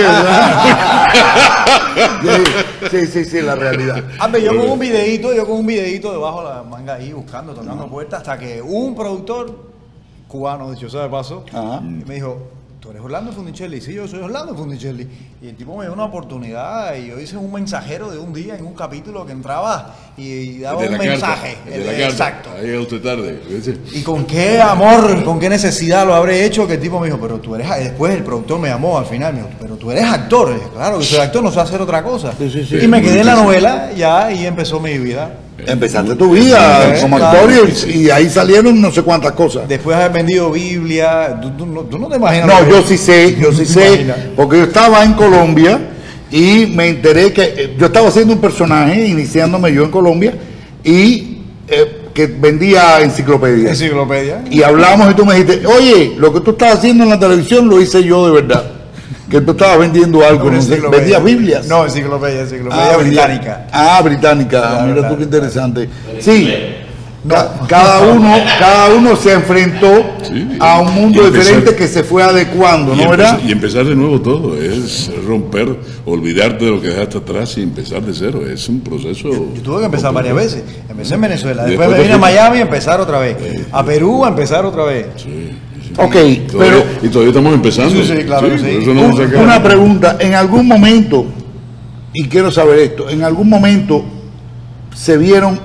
Speaker 3: Sí, sí, sí, la realidad.
Speaker 6: Hombre, yo con un videíto, yo con un videíto debajo de la manga ahí buscando, tocando puertas, hasta que un productor cubano, dicho sea de paso,
Speaker 3: Ajá.
Speaker 6: me dijo, ¿tú eres Orlando Funicelli? Sí, yo soy Orlando Funicelli. Y el tipo me dio una oportunidad y yo hice un mensajero de un día en un capítulo que entraba y, y daba
Speaker 5: De
Speaker 6: un
Speaker 5: la
Speaker 6: mensaje.
Speaker 5: carta, de la carta.
Speaker 6: Exacto.
Speaker 5: Ahí llega usted tarde. ¿ves?
Speaker 6: Y con qué amor, con qué necesidad lo habré hecho, que el tipo me dijo, pero tú eres, después el productor me llamó al final, me dijo, pero tú eres actor. Y dije, claro, que soy actor, no sé hacer otra cosa.
Speaker 3: Sí, sí, sí.
Speaker 6: Y me quedé en la
Speaker 5: Muy
Speaker 6: novela ya y empezó mi vida.
Speaker 3: Empezaste tu vida
Speaker 6: Sí,
Speaker 3: como
Speaker 6: claro.
Speaker 3: actor y, y ahí salieron no sé cuántas cosas.
Speaker 6: Después de haber vendido Biblia, tú, tú no, tú no te imaginas.
Speaker 3: No,
Speaker 6: lo que-
Speaker 3: yo sí sé, yo sí
Speaker 6: ¿Te
Speaker 3: sé,
Speaker 6: imaginas?
Speaker 3: porque yo estaba en Colombia y me enteré que eh, yo estaba haciendo un personaje, iniciándome yo en Colombia, y eh, que vendía enciclopedias.
Speaker 6: Enciclopedia.
Speaker 3: Y hablamos y tú me dijiste, oye, lo que tú estás haciendo en la televisión lo hice yo de verdad. Que tú estabas vendiendo algo,
Speaker 6: Una
Speaker 3: no sé,
Speaker 6: enciclopedia.
Speaker 3: vendías Biblias.
Speaker 6: No, enciclopedia, enciclopedia
Speaker 3: Ah, vendía-
Speaker 6: británica.
Speaker 3: Ah, británica.
Speaker 6: Claro,
Speaker 3: Mira
Speaker 6: claro.
Speaker 3: tú qué interesante. Sí. Ca- Cada uno, cada uno se enfrentó
Speaker 5: Sí.
Speaker 3: a un mundo
Speaker 5: Y empezar-
Speaker 3: diferente que se fue adecuando,
Speaker 5: Y,
Speaker 3: ¿no
Speaker 5: empezar,
Speaker 3: verdad?
Speaker 5: y empezar de nuevo todo, es romper, olvidarte de lo que dejaste atrás y empezar de cero. Es un proceso.
Speaker 6: Yo tuve que empezar varias veces. Empecé en Venezuela, después,
Speaker 5: Después
Speaker 6: me
Speaker 5: te
Speaker 6: vine a
Speaker 5: fuiste.
Speaker 6: Miami a empezar otra vez. A Perú a empezar otra vez.
Speaker 5: Sí, sí.
Speaker 3: Ok,
Speaker 5: Todavía-
Speaker 3: pero
Speaker 5: y todavía estamos empezando.
Speaker 6: Sí, sí, claro que sí.
Speaker 5: por eso no nos
Speaker 3: un-
Speaker 5: saca-
Speaker 3: una pregunta, en algún momento, y quiero saber esto, en algún momento se vieron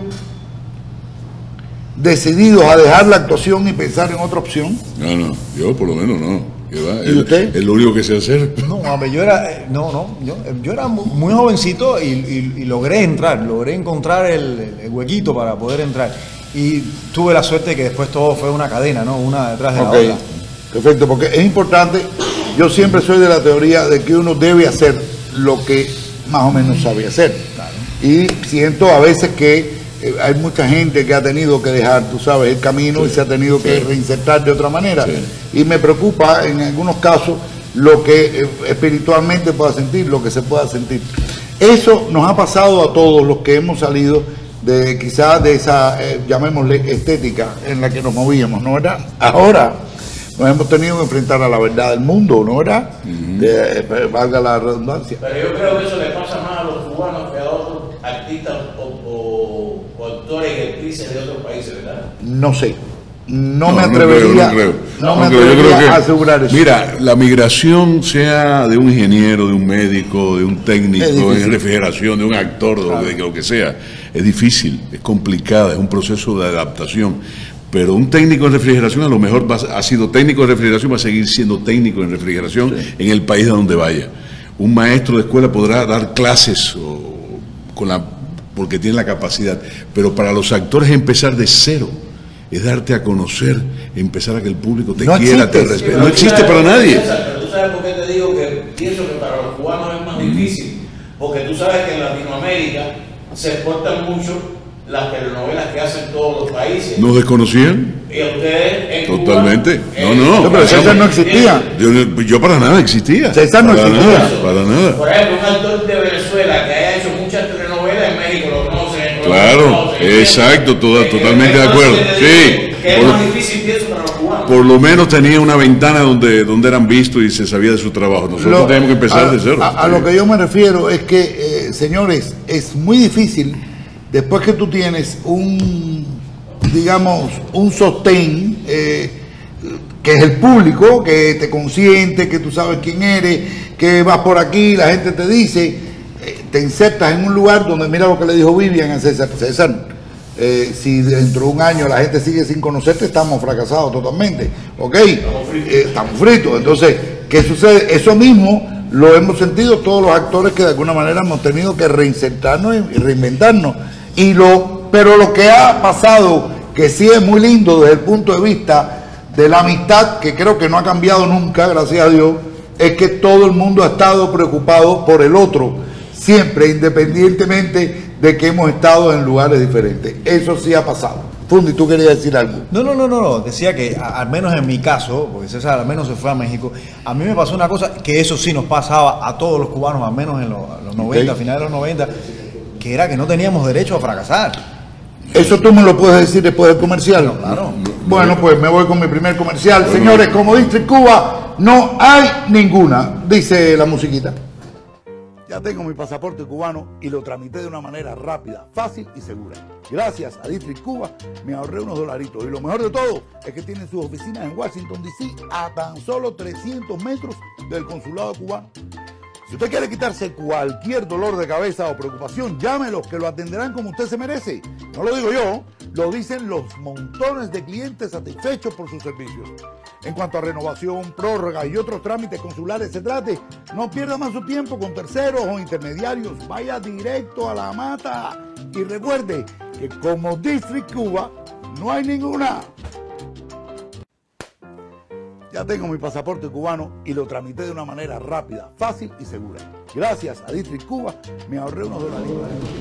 Speaker 3: decididos a dejar la actuación y pensar en otra opción.
Speaker 5: No, no, yo por lo menos no. ¿Qué va?
Speaker 3: ¿Y
Speaker 5: Es-
Speaker 3: usted?
Speaker 5: Es lo único que sé hacer.
Speaker 6: No, hombre, yo era, eh, no, no, yo, yo era mu- muy jovencito y, y- y logré entrar, logré encontrar el, el huequito para poder entrar. Y tuve la suerte de que después todo fue una cadena, ¿no? Una detrás de
Speaker 3: Ok,
Speaker 6: la otra.
Speaker 3: perfecto, porque es importante, yo siempre soy de la teoría de que uno debe hacer lo que más o menos sabe hacer. Y siento a veces que eh, hay mucha gente que ha tenido que dejar, tú sabes, el camino y se ha tenido que reinsertar de otra manera.
Speaker 5: Sí.
Speaker 3: Y me preocupa en algunos casos lo que eh, espiritualmente pueda sentir, lo que se pueda sentir. Eso nos ha pasado a todos los que hemos salido de quizás de esa, eh, llamémosle, estética en la que nos movíamos, ¿no verdad? Ahora nos hemos tenido que enfrentar a la verdad del mundo, ¿no verdad? De- eh, valga la redundancia.
Speaker 4: Pero yo creo que eso le pasa más a los cubanos que a otros artistas o, o- o actores y actrices de otros países, ¿verdad?
Speaker 3: No sé. No,
Speaker 5: No,
Speaker 3: me
Speaker 5: no
Speaker 3: atrevería,
Speaker 5: creo, no creo.
Speaker 3: no me
Speaker 5: No creo, yo
Speaker 3: atrevería
Speaker 5: creo que-
Speaker 3: a asegurar eso.
Speaker 5: Mira, la migración, sea de un ingeniero, de un médico, de un técnico
Speaker 3: Es difícil.
Speaker 5: en refrigeración, de un actor, de lo que- de lo que sea, es difícil, es complicada, es un proceso de adaptación. Pero un técnico en refrigeración a lo mejor va a- ha sido técnico en refrigeración, va a seguir siendo técnico en refrigeración en el país a donde vaya. Un maestro de escuela podrá dar clases o- con la, porque tiene la capacidad, pero para los actores empezar de cero. Es darte a conocer, empezar a que el público te
Speaker 3: No
Speaker 5: quiera, te
Speaker 3: existe.
Speaker 5: respete.
Speaker 4: Pero
Speaker 5: No
Speaker 4: tú
Speaker 5: existe
Speaker 4: sabes
Speaker 5: para
Speaker 4: por qué,
Speaker 5: nadie.
Speaker 4: César, Pero tú sabes por qué te digo que pienso que para los cubanos es más difícil. Porque tú sabes que en Latinoamérica se exportan mucho las telenovelas que hacen todos los países.
Speaker 5: ¿Nos desconocían?
Speaker 4: Y a ustedes en Cuba,
Speaker 5: Totalmente.
Speaker 4: eh,
Speaker 5: No, no.
Speaker 3: No, pero César no existía.
Speaker 5: Yo, no- yo para nada existía.
Speaker 3: César no
Speaker 5: para
Speaker 3: existía.
Speaker 5: Nada, para nada.
Speaker 4: Por ejemplo, un actor de Venezuela que haya hecho muchas telenovelas en México lo conocen. en Colombia
Speaker 5: Claro,
Speaker 4: lo conocen,
Speaker 5: exacto, toda-
Speaker 4: Eh,
Speaker 5: totalmente de
Speaker 4: entonces,
Speaker 5: acuerdo.
Speaker 4: te
Speaker 5: Sí,
Speaker 4: digo Que es
Speaker 5: por-
Speaker 4: más difícil pienso para los cubanos.
Speaker 5: Por lo menos tenía una ventana donde, donde eran vistos y se sabía de su trabajo. Nosotros
Speaker 3: Lo-
Speaker 5: tenemos que empezar
Speaker 3: a,
Speaker 5: de cero.
Speaker 3: A, a lo que yo me refiero es que, eh, señores, es muy difícil después que tú tienes un, digamos, un sostén, eh, que es el público, que te consiente, que tú sabes quién eres, que vas por aquí, la gente te dice, eh, te insertas en un lugar donde, mira lo que le dijo Vivian a César, César, Eh, si dentro de un año la gente sigue sin conocerte, estamos fracasados totalmente. ¿Ok? Estamos fritos. Eh, estamos fritos. Entonces, ¿qué sucede? Eso mismo lo hemos sentido todos los actores que de alguna manera hemos tenido que reinsertarnos y reinventarnos. Y lo, pero lo que ha pasado, que sí es muy lindo desde el punto de vista de la amistad, que creo que no ha cambiado nunca, gracias a Dios, es que todo el mundo ha estado preocupado por el otro, siempre, independientemente de que hemos estado en lugares diferentes. Eso sí ha pasado. Fundi, ¿tú querías decir algo?
Speaker 6: No, no, no, no, no. Decía que a- al menos en mi caso, porque César al menos se fue a México, a mí me pasó una cosa que eso sí nos pasaba a todos los cubanos, al menos en los, los noventa,
Speaker 3: Ok.
Speaker 6: a finales de los noventa, que era que no teníamos derecho a fracasar.
Speaker 3: Eso tú me lo puedes decir después del comercial.
Speaker 6: Claro.
Speaker 3: Bueno, pues me voy con mi primer comercial. Señores, como dice Cuba, no hay ninguna, dice la musiquita. Ya tengo mi pasaporte cubano y lo tramité de una manera rápida, fácil y segura. Gracias a District Cuba me ahorré unos dolaritos. Y lo mejor de todo es que tienen sus oficinas en Washington, D C a tan solo trescientos metros del consulado cubano. Si usted quiere quitarse cualquier dolor de cabeza o preocupación, llámelos que lo atenderán como usted se merece. No lo digo yo, lo dicen los montones de clientes satisfechos por sus servicios. En cuanto a renovación, prórroga y otros trámites consulares se trate, no pierda más su tiempo con terceros o intermediarios. Vaya directo a la mata y recuerde que como District Cuba no hay ninguna. Ya tengo mi pasaporte cubano y lo tramité de una manera rápida, fácil y segura. Gracias a District Cuba me ahorré unos dolaritos.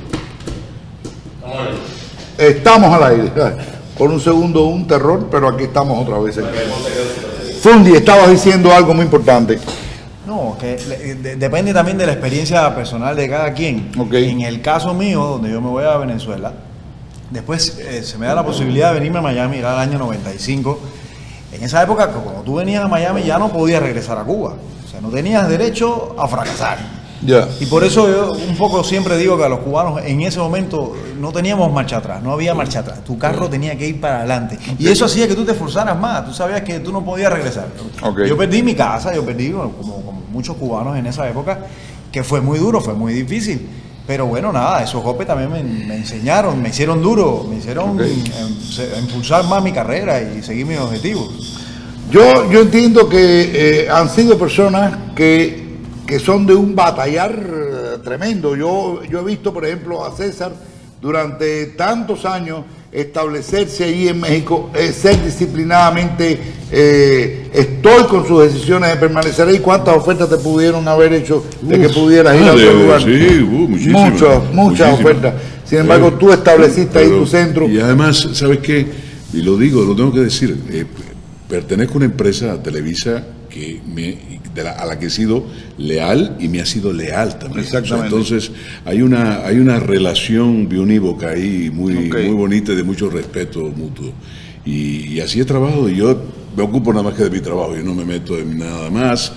Speaker 3: Estamos al aire. Por un segundo un terror, pero aquí estamos otra vez. Fundi, estabas diciendo algo muy importante.
Speaker 6: No, que le- de- depende también de la experiencia personal de cada quien.
Speaker 3: Ok.
Speaker 6: En el caso mío, donde yo me voy a Venezuela, después eh, se me da la posibilidad de venirme a Miami, era el año noventa y cinco. En esa época, cuando tú venías a Miami, ya no podías regresar a Cuba. O sea, no tenías derecho a fracasar.
Speaker 3: Ya.
Speaker 6: Y por eso yo un poco siempre digo que a los cubanos en ese momento no teníamos marcha atrás, no había marcha atrás. Tu carro tenía que ir para adelante. Y eso hacía que tú te esforzaras más. Tú sabías que tú no podías regresar.
Speaker 3: Ok.
Speaker 6: Yo perdí mi casa, yo perdí, como, como muchos cubanos en esa época, que fue muy duro, fue muy difícil. Pero bueno, nada, esos golpes también me, me enseñaron, me hicieron duro, me hicieron
Speaker 3: Ok.
Speaker 6: em, se- impulsar más mi carrera y seguir mis objetivos.
Speaker 3: Yo, yo entiendo que eh, han sido personas que, que son de un batallar eh, tremendo. Yo, yo he visto, por ejemplo, a César durante tantos años establecerse ahí en México, eh, ser disciplinadamente eh, estoy con sus decisiones de permanecer ahí. ¿Cuántas ofertas te pudieron haber hecho de que
Speaker 5: Uf,
Speaker 3: pudieras ir
Speaker 5: ah,
Speaker 3: a otro
Speaker 5: de-
Speaker 3: lugar?
Speaker 5: sí, uh, muchísimas,
Speaker 3: Muchas, muchas
Speaker 5: muchísimas.
Speaker 3: ofertas. Sin embargo, tú estableciste ahí
Speaker 5: Pero-
Speaker 3: tu centro.
Speaker 5: Y además, ¿sabes qué? Y lo digo, lo tengo que decir. eh, pertenezco a una empresa, a Televisa, que me, de la- a la que he sido leal y me ha sido leal también.
Speaker 3: Exactamente.
Speaker 5: O sea, entonces, hay una, hay una relación biunívoca ahí muy,
Speaker 3: Ok.
Speaker 5: muy bonita y de mucho respeto mutuo. Y, y así he trabajado y yo me ocupo nada más que de mi trabajo. Yo no me meto en nada más,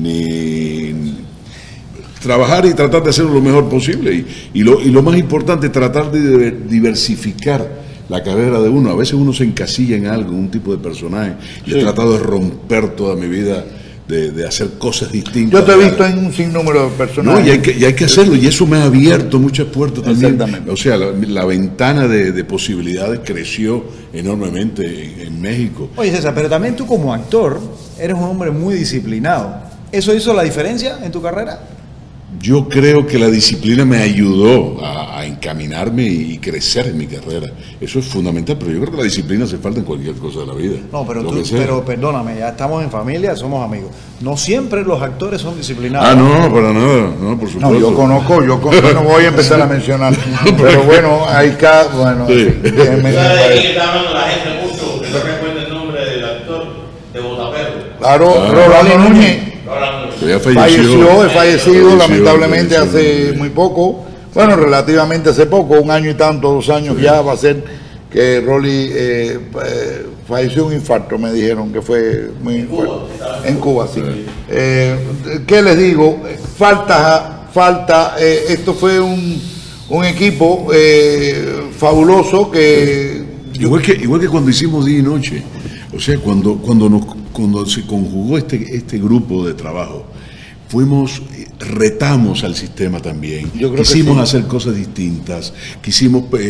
Speaker 5: ni trabajar y tratar de hacerlo lo mejor posible. Y, y, lo, y lo más importante, tratar de diversificar la carrera de uno. A veces uno se encasilla en algo, en un tipo de personaje. Y
Speaker 3: Sí.
Speaker 5: he tratado de romper toda mi vida, de, de hacer cosas distintas.
Speaker 3: Yo te he visto en un sinnúmero de personajes.
Speaker 5: No, y hay, que, y hay que hacerlo, y eso me ha abierto muchas puertas también.
Speaker 3: Exactamente.
Speaker 5: O sea, la, la ventana de, de posibilidades creció enormemente en, en México.
Speaker 6: Oye César, pero también tú como actor eres un hombre muy disciplinado. ¿Eso hizo la diferencia en tu carrera?
Speaker 5: Yo creo que la disciplina me ayudó a, a encaminarme y crecer en mi carrera. Eso es fundamental, pero yo creo que la disciplina hace falta en cualquier cosa de la vida.
Speaker 6: No, pero
Speaker 5: Lo
Speaker 6: tú,
Speaker 5: que sea.
Speaker 6: pero perdóname, ya estamos en familia, somos amigos. No siempre los actores son disciplinados.
Speaker 5: Ah, no, para nada, no, por supuesto.
Speaker 3: No, yo conozco, yo conozco, no voy a empezar a mencionar. Pero bueno, hay cada, bueno,
Speaker 5: Sí.
Speaker 3: sí, déjenme-
Speaker 4: ¿Sabes de quién está hablando la gente mucho? Que no recuerda el nombre del actor de Botaperro.
Speaker 3: Claro,
Speaker 5: Ah.
Speaker 3: Rolando Núñez
Speaker 4: Hablando.
Speaker 5: Que ya
Speaker 3: falleció,
Speaker 5: falleció.
Speaker 3: es fallecido
Speaker 5: Falleció,
Speaker 3: lamentablemente
Speaker 5: falleció.
Speaker 3: hace muy poco, bueno, relativamente hace poco, un año y tanto, dos años ya va a ser que Rolly eh, eh, falleció un infarto, me dijeron que fue muy fuerte. En Cuba, sí. Eh, ¿Qué les digo? Falta, falta, eh, esto fue un, un equipo eh, fabuloso que
Speaker 5: Igual que, igual que cuando hicimos día y noche. O sea, cuando, cuando, nos, cuando se conjugó este, este grupo de trabajo, fuimos, eh, retamos al sistema también.
Speaker 3: Yo creo que
Speaker 5: Quisimos
Speaker 3: sí.
Speaker 5: hacer cosas distintas, quisimos eh,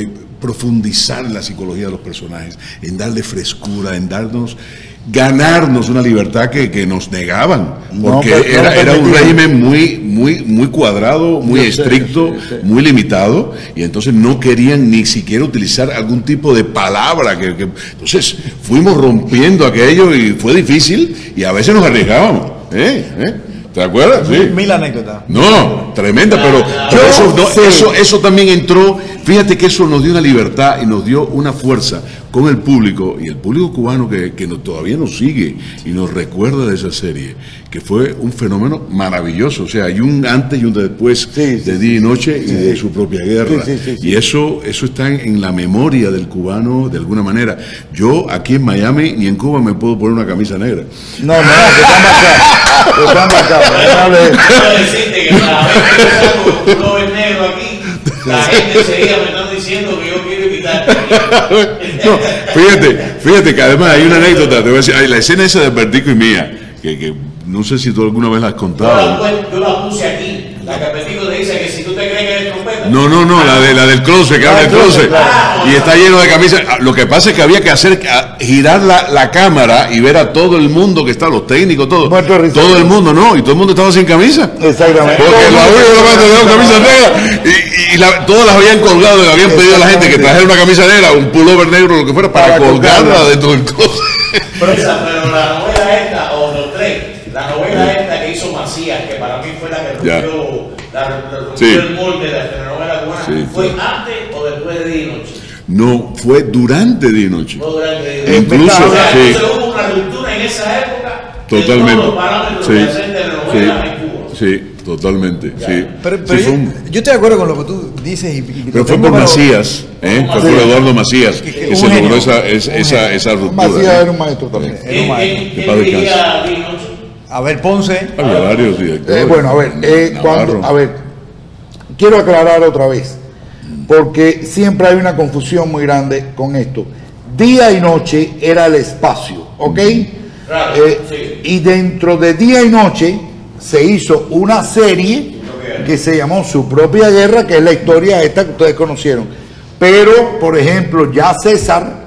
Speaker 7: profundizar en la psicología de los personajes, en darle frescura, en darnos, ganarnos una libertad que, que nos negaban, porque
Speaker 3: No, pero-
Speaker 7: era,
Speaker 3: no
Speaker 7: era un
Speaker 3: permitían.
Speaker 7: régimen muy, muy, muy cuadrado, muy
Speaker 3: Yo sé,
Speaker 7: estricto,
Speaker 3: sí, sí.
Speaker 7: muy limitado, y entonces no querían ni siquiera utilizar algún tipo de palabra. Que, que- entonces fuimos rompiendo aquello y fue difícil, y a veces nos arriesgábamos. ¿Eh? ¿Eh? ¿Te acuerdas? Sí.
Speaker 6: Mil anécdotas.
Speaker 7: No, tremenda, pero, pero
Speaker 3: Yo
Speaker 7: eso, no,
Speaker 3: sé.
Speaker 7: eso, eso también entró, fíjate que eso nos dio una libertad y nos dio una fuerza con el público, y el público cubano que, que nos- todavía nos sigue y nos recuerda de esa serie, que fue un fenómeno maravilloso. O sea, hay un antes y un después
Speaker 3: Sí, sí,
Speaker 7: de día y noche y de su propia guerra.
Speaker 3: Sí, sí, sí, sí.
Speaker 7: Y eso, eso está en, en la memoria del cubano de alguna manera. Yo aquí en Miami ni en Cuba me puedo poner una camisa negra.
Speaker 3: No, no, que están acá. Que están acá. No hable de eso.
Speaker 4: Quiero decirte que cada vez que yo salgo con un over negro aquí, la gente enseguida me está diciendo que yo quiero evitarte.
Speaker 7: No, fíjate, fíjate que además hay una anécdota, te voy a decir, hay la escena esa de Bertico y mía, que, que no sé si tú alguna vez la has
Speaker 4: Yo la,
Speaker 7: contado.
Speaker 4: pu- yo la puse aquí. La que Petico te dice que si tú te crees que eres trompeta.
Speaker 7: No, no, no, la de la del closet, que habla del closet. Y está lleno de camisas. Ah, Lo que pasa es que había que hacer, a- girar la, la cámara y ver a todo el mundo que está, los técnicos, todo.
Speaker 3: Muerto de risa.
Speaker 7: Todo el mundo, no, y todo el mundo estaba sin camisa.
Speaker 3: Exactamente.
Speaker 7: Porque la única que tenían camisas negras y, y la- todas las habían colgado, le habían pedido a la gente que trajera una camisa negra, un pullover negro, lo que fuera, para,
Speaker 3: Para
Speaker 7: colgarla
Speaker 3: colgarla.
Speaker 7: dentro del closet.
Speaker 4: Pero, esa, pero la novela esta, o los tres, la novela esta que hizo Macías, que para mí fue la que
Speaker 7: Ya.
Speaker 4: rompió, la, la rompió
Speaker 7: Sí.
Speaker 4: el molde de la telenovela cubana,
Speaker 7: Sí,
Speaker 4: ¿fue
Speaker 7: sí.
Speaker 4: antes o después de Día y Noche?
Speaker 7: No, fue durante día y noche.
Speaker 4: Fue durante Día y
Speaker 7: E
Speaker 4: Noche.
Speaker 7: incluso,
Speaker 4: O sea,
Speaker 7: sí.
Speaker 4: entonces hubo una ruptura en esa época de
Speaker 7: Totalmente.
Speaker 4: todos los parámetros
Speaker 7: Sí,
Speaker 4: de hacer telenovelas en Cuba.
Speaker 7: sí, sí, totalmente. Sí.
Speaker 6: Pero,
Speaker 7: Sí,
Speaker 6: pero
Speaker 7: fue
Speaker 6: yo,
Speaker 7: un-
Speaker 6: yo estoy de acuerdo con lo que tú dices. Y, y
Speaker 7: pero
Speaker 6: lo
Speaker 7: fue
Speaker 6: tengo,
Speaker 7: por
Speaker 6: pero-
Speaker 7: Macías, ¿eh? fue por
Speaker 6: Sí.
Speaker 7: Eduardo Macías
Speaker 6: Que-
Speaker 7: que,
Speaker 6: que
Speaker 7: se
Speaker 6: un
Speaker 7: logró
Speaker 6: genio,
Speaker 7: esa, es-
Speaker 6: un
Speaker 7: esa,
Speaker 6: genio.
Speaker 7: esa ruptura.
Speaker 3: Macías
Speaker 7: ¿eh?
Speaker 3: era un maestro también.
Speaker 6: Era un
Speaker 4: ¿Quién,
Speaker 6: maestro.
Speaker 4: quién,
Speaker 7: Que
Speaker 4: quién
Speaker 7: paz
Speaker 4: dirigía
Speaker 7: descanse.
Speaker 4: Día y Noche?
Speaker 6: Abel Ponce.
Speaker 7: Había varios directores.
Speaker 3: Eh, bueno, a ver, eh,
Speaker 7: Navarro.
Speaker 3: cuando, a ver, quiero aclarar otra vez, porque siempre hay una confusión muy grande con esto. Día y noche era el espacio, ¿ok?
Speaker 4: Claro,
Speaker 3: Eh,
Speaker 4: sí.
Speaker 3: Y dentro de día y noche se hizo una serie que se llamó Su propia guerra, que es la historia esta que ustedes conocieron. Pero, por ejemplo, ya César,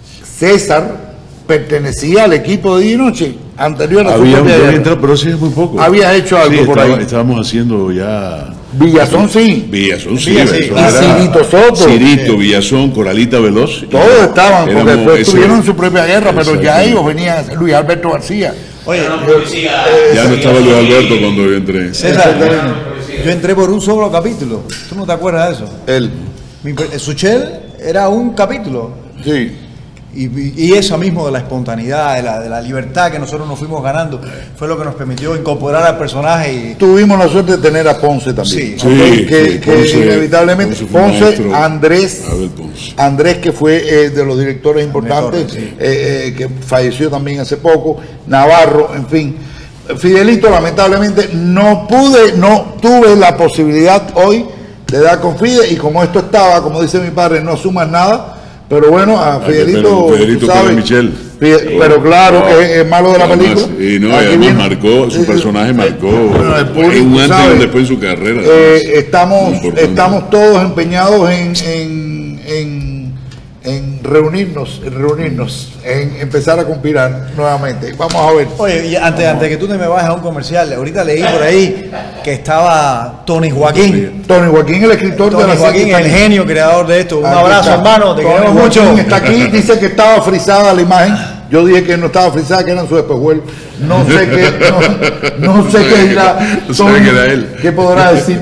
Speaker 3: César pertenecía al equipo de día y noche anterior a Su
Speaker 7: Había,
Speaker 3: propia
Speaker 7: yo había
Speaker 3: guerra.
Speaker 7: entrado, pero sí es muy poco.
Speaker 3: Había hecho algo
Speaker 7: Sí,
Speaker 3: por
Speaker 7: estaba-
Speaker 3: ahí.
Speaker 7: Estábamos haciendo ya.
Speaker 3: Villazón sí.
Speaker 7: Villazón, sí.
Speaker 6: Villa, sí.
Speaker 7: eso
Speaker 3: Y
Speaker 7: era-
Speaker 3: Cirito Soto.
Speaker 7: Cirito, Villazón, Coralita Veloz.
Speaker 3: Todos estaban, porque
Speaker 7: Éramos
Speaker 3: después
Speaker 7: ese-
Speaker 3: tuvieron su propia guerra, pero ya
Speaker 7: Exactamente.
Speaker 3: ellos venían, Luis Alberto García.
Speaker 6: Oye,
Speaker 4: Era una policía.
Speaker 7: Ya no estaba Luis Alberto cuando yo entré.
Speaker 6: César,
Speaker 4: Exactamente.
Speaker 6: yo entré por un solo capítulo. ¿Tú no te acuerdas de eso?
Speaker 3: Él.
Speaker 6: Mi, per- Suchel era un capítulo.
Speaker 3: Sí.
Speaker 6: Y, y- y eso mismo de la espontaneidad, de la, de la libertad que nosotros nos fuimos ganando, fue lo que nos permitió incorporar al personaje. Y,
Speaker 3: Tuvimos la suerte de tener a Ponce también.
Speaker 6: Sí.
Speaker 3: ¿ok?
Speaker 7: Sí,
Speaker 3: que,
Speaker 7: sí,
Speaker 3: que
Speaker 7: Ponce-
Speaker 3: inevitablemente,
Speaker 7: Ponce fue un
Speaker 3: Ponce,
Speaker 7: maestro.
Speaker 3: Andrés,
Speaker 7: Abel Ponce.
Speaker 3: Andrés que fue eh, de los directores importantes,
Speaker 6: Torres, sí.
Speaker 3: eh, eh, que falleció también hace poco, Navarro, en fin. Fidelito, lamentablemente, no pude, no tuve la posibilidad hoy de dar con Fide, y como esto estaba, como dice mi padre, no asumas nada, pero bueno, a
Speaker 7: Ah, que
Speaker 3: Fidelito,
Speaker 7: pero Fidelito
Speaker 3: tú
Speaker 7: Pérez
Speaker 3: sabes,
Speaker 7: Michel.
Speaker 3: Fide- pero claro que es, es malo de la
Speaker 7: Además,
Speaker 3: película.
Speaker 7: Y no, y
Speaker 3: Aquí
Speaker 7: además
Speaker 3: viene-
Speaker 7: marcó, su
Speaker 3: eh,
Speaker 7: personaje
Speaker 3: eh,
Speaker 7: marcó
Speaker 3: bueno, el público,
Speaker 7: un antes y
Speaker 3: ¿sabes?
Speaker 7: un después en su carrera.
Speaker 3: Eh,
Speaker 7: además. Muy
Speaker 3: estamos,
Speaker 7: importante.
Speaker 3: estamos todos empeñados en, en, en, en reunirnos, en reunirnos, en empezar a conspirar nuevamente. Vamos a ver.
Speaker 6: oye, y antes, antes que tú te me vayas a un comercial, ahorita leí por ahí que estaba Tony Joaquín.
Speaker 3: Tony Joaquín, el escritor de
Speaker 6: Tony
Speaker 3: la
Speaker 6: Joaquín,
Speaker 3: serie,
Speaker 6: el
Speaker 3: está aquí.
Speaker 6: genio creador de esto. Un
Speaker 3: Aquí
Speaker 6: abrazo,
Speaker 3: está.
Speaker 6: hermano, te
Speaker 3: Tony
Speaker 6: queremos
Speaker 3: Joaquín
Speaker 6: mucho.
Speaker 3: está aquí, dice que estaba frisada la imagen. Yo dije que no estaba frisada, que eran sus espejuelos. No sé qué, no, no sé qué dirá.
Speaker 7: No sabe
Speaker 3: Tony,
Speaker 7: que era él.
Speaker 3: ¿Qué podrá decir?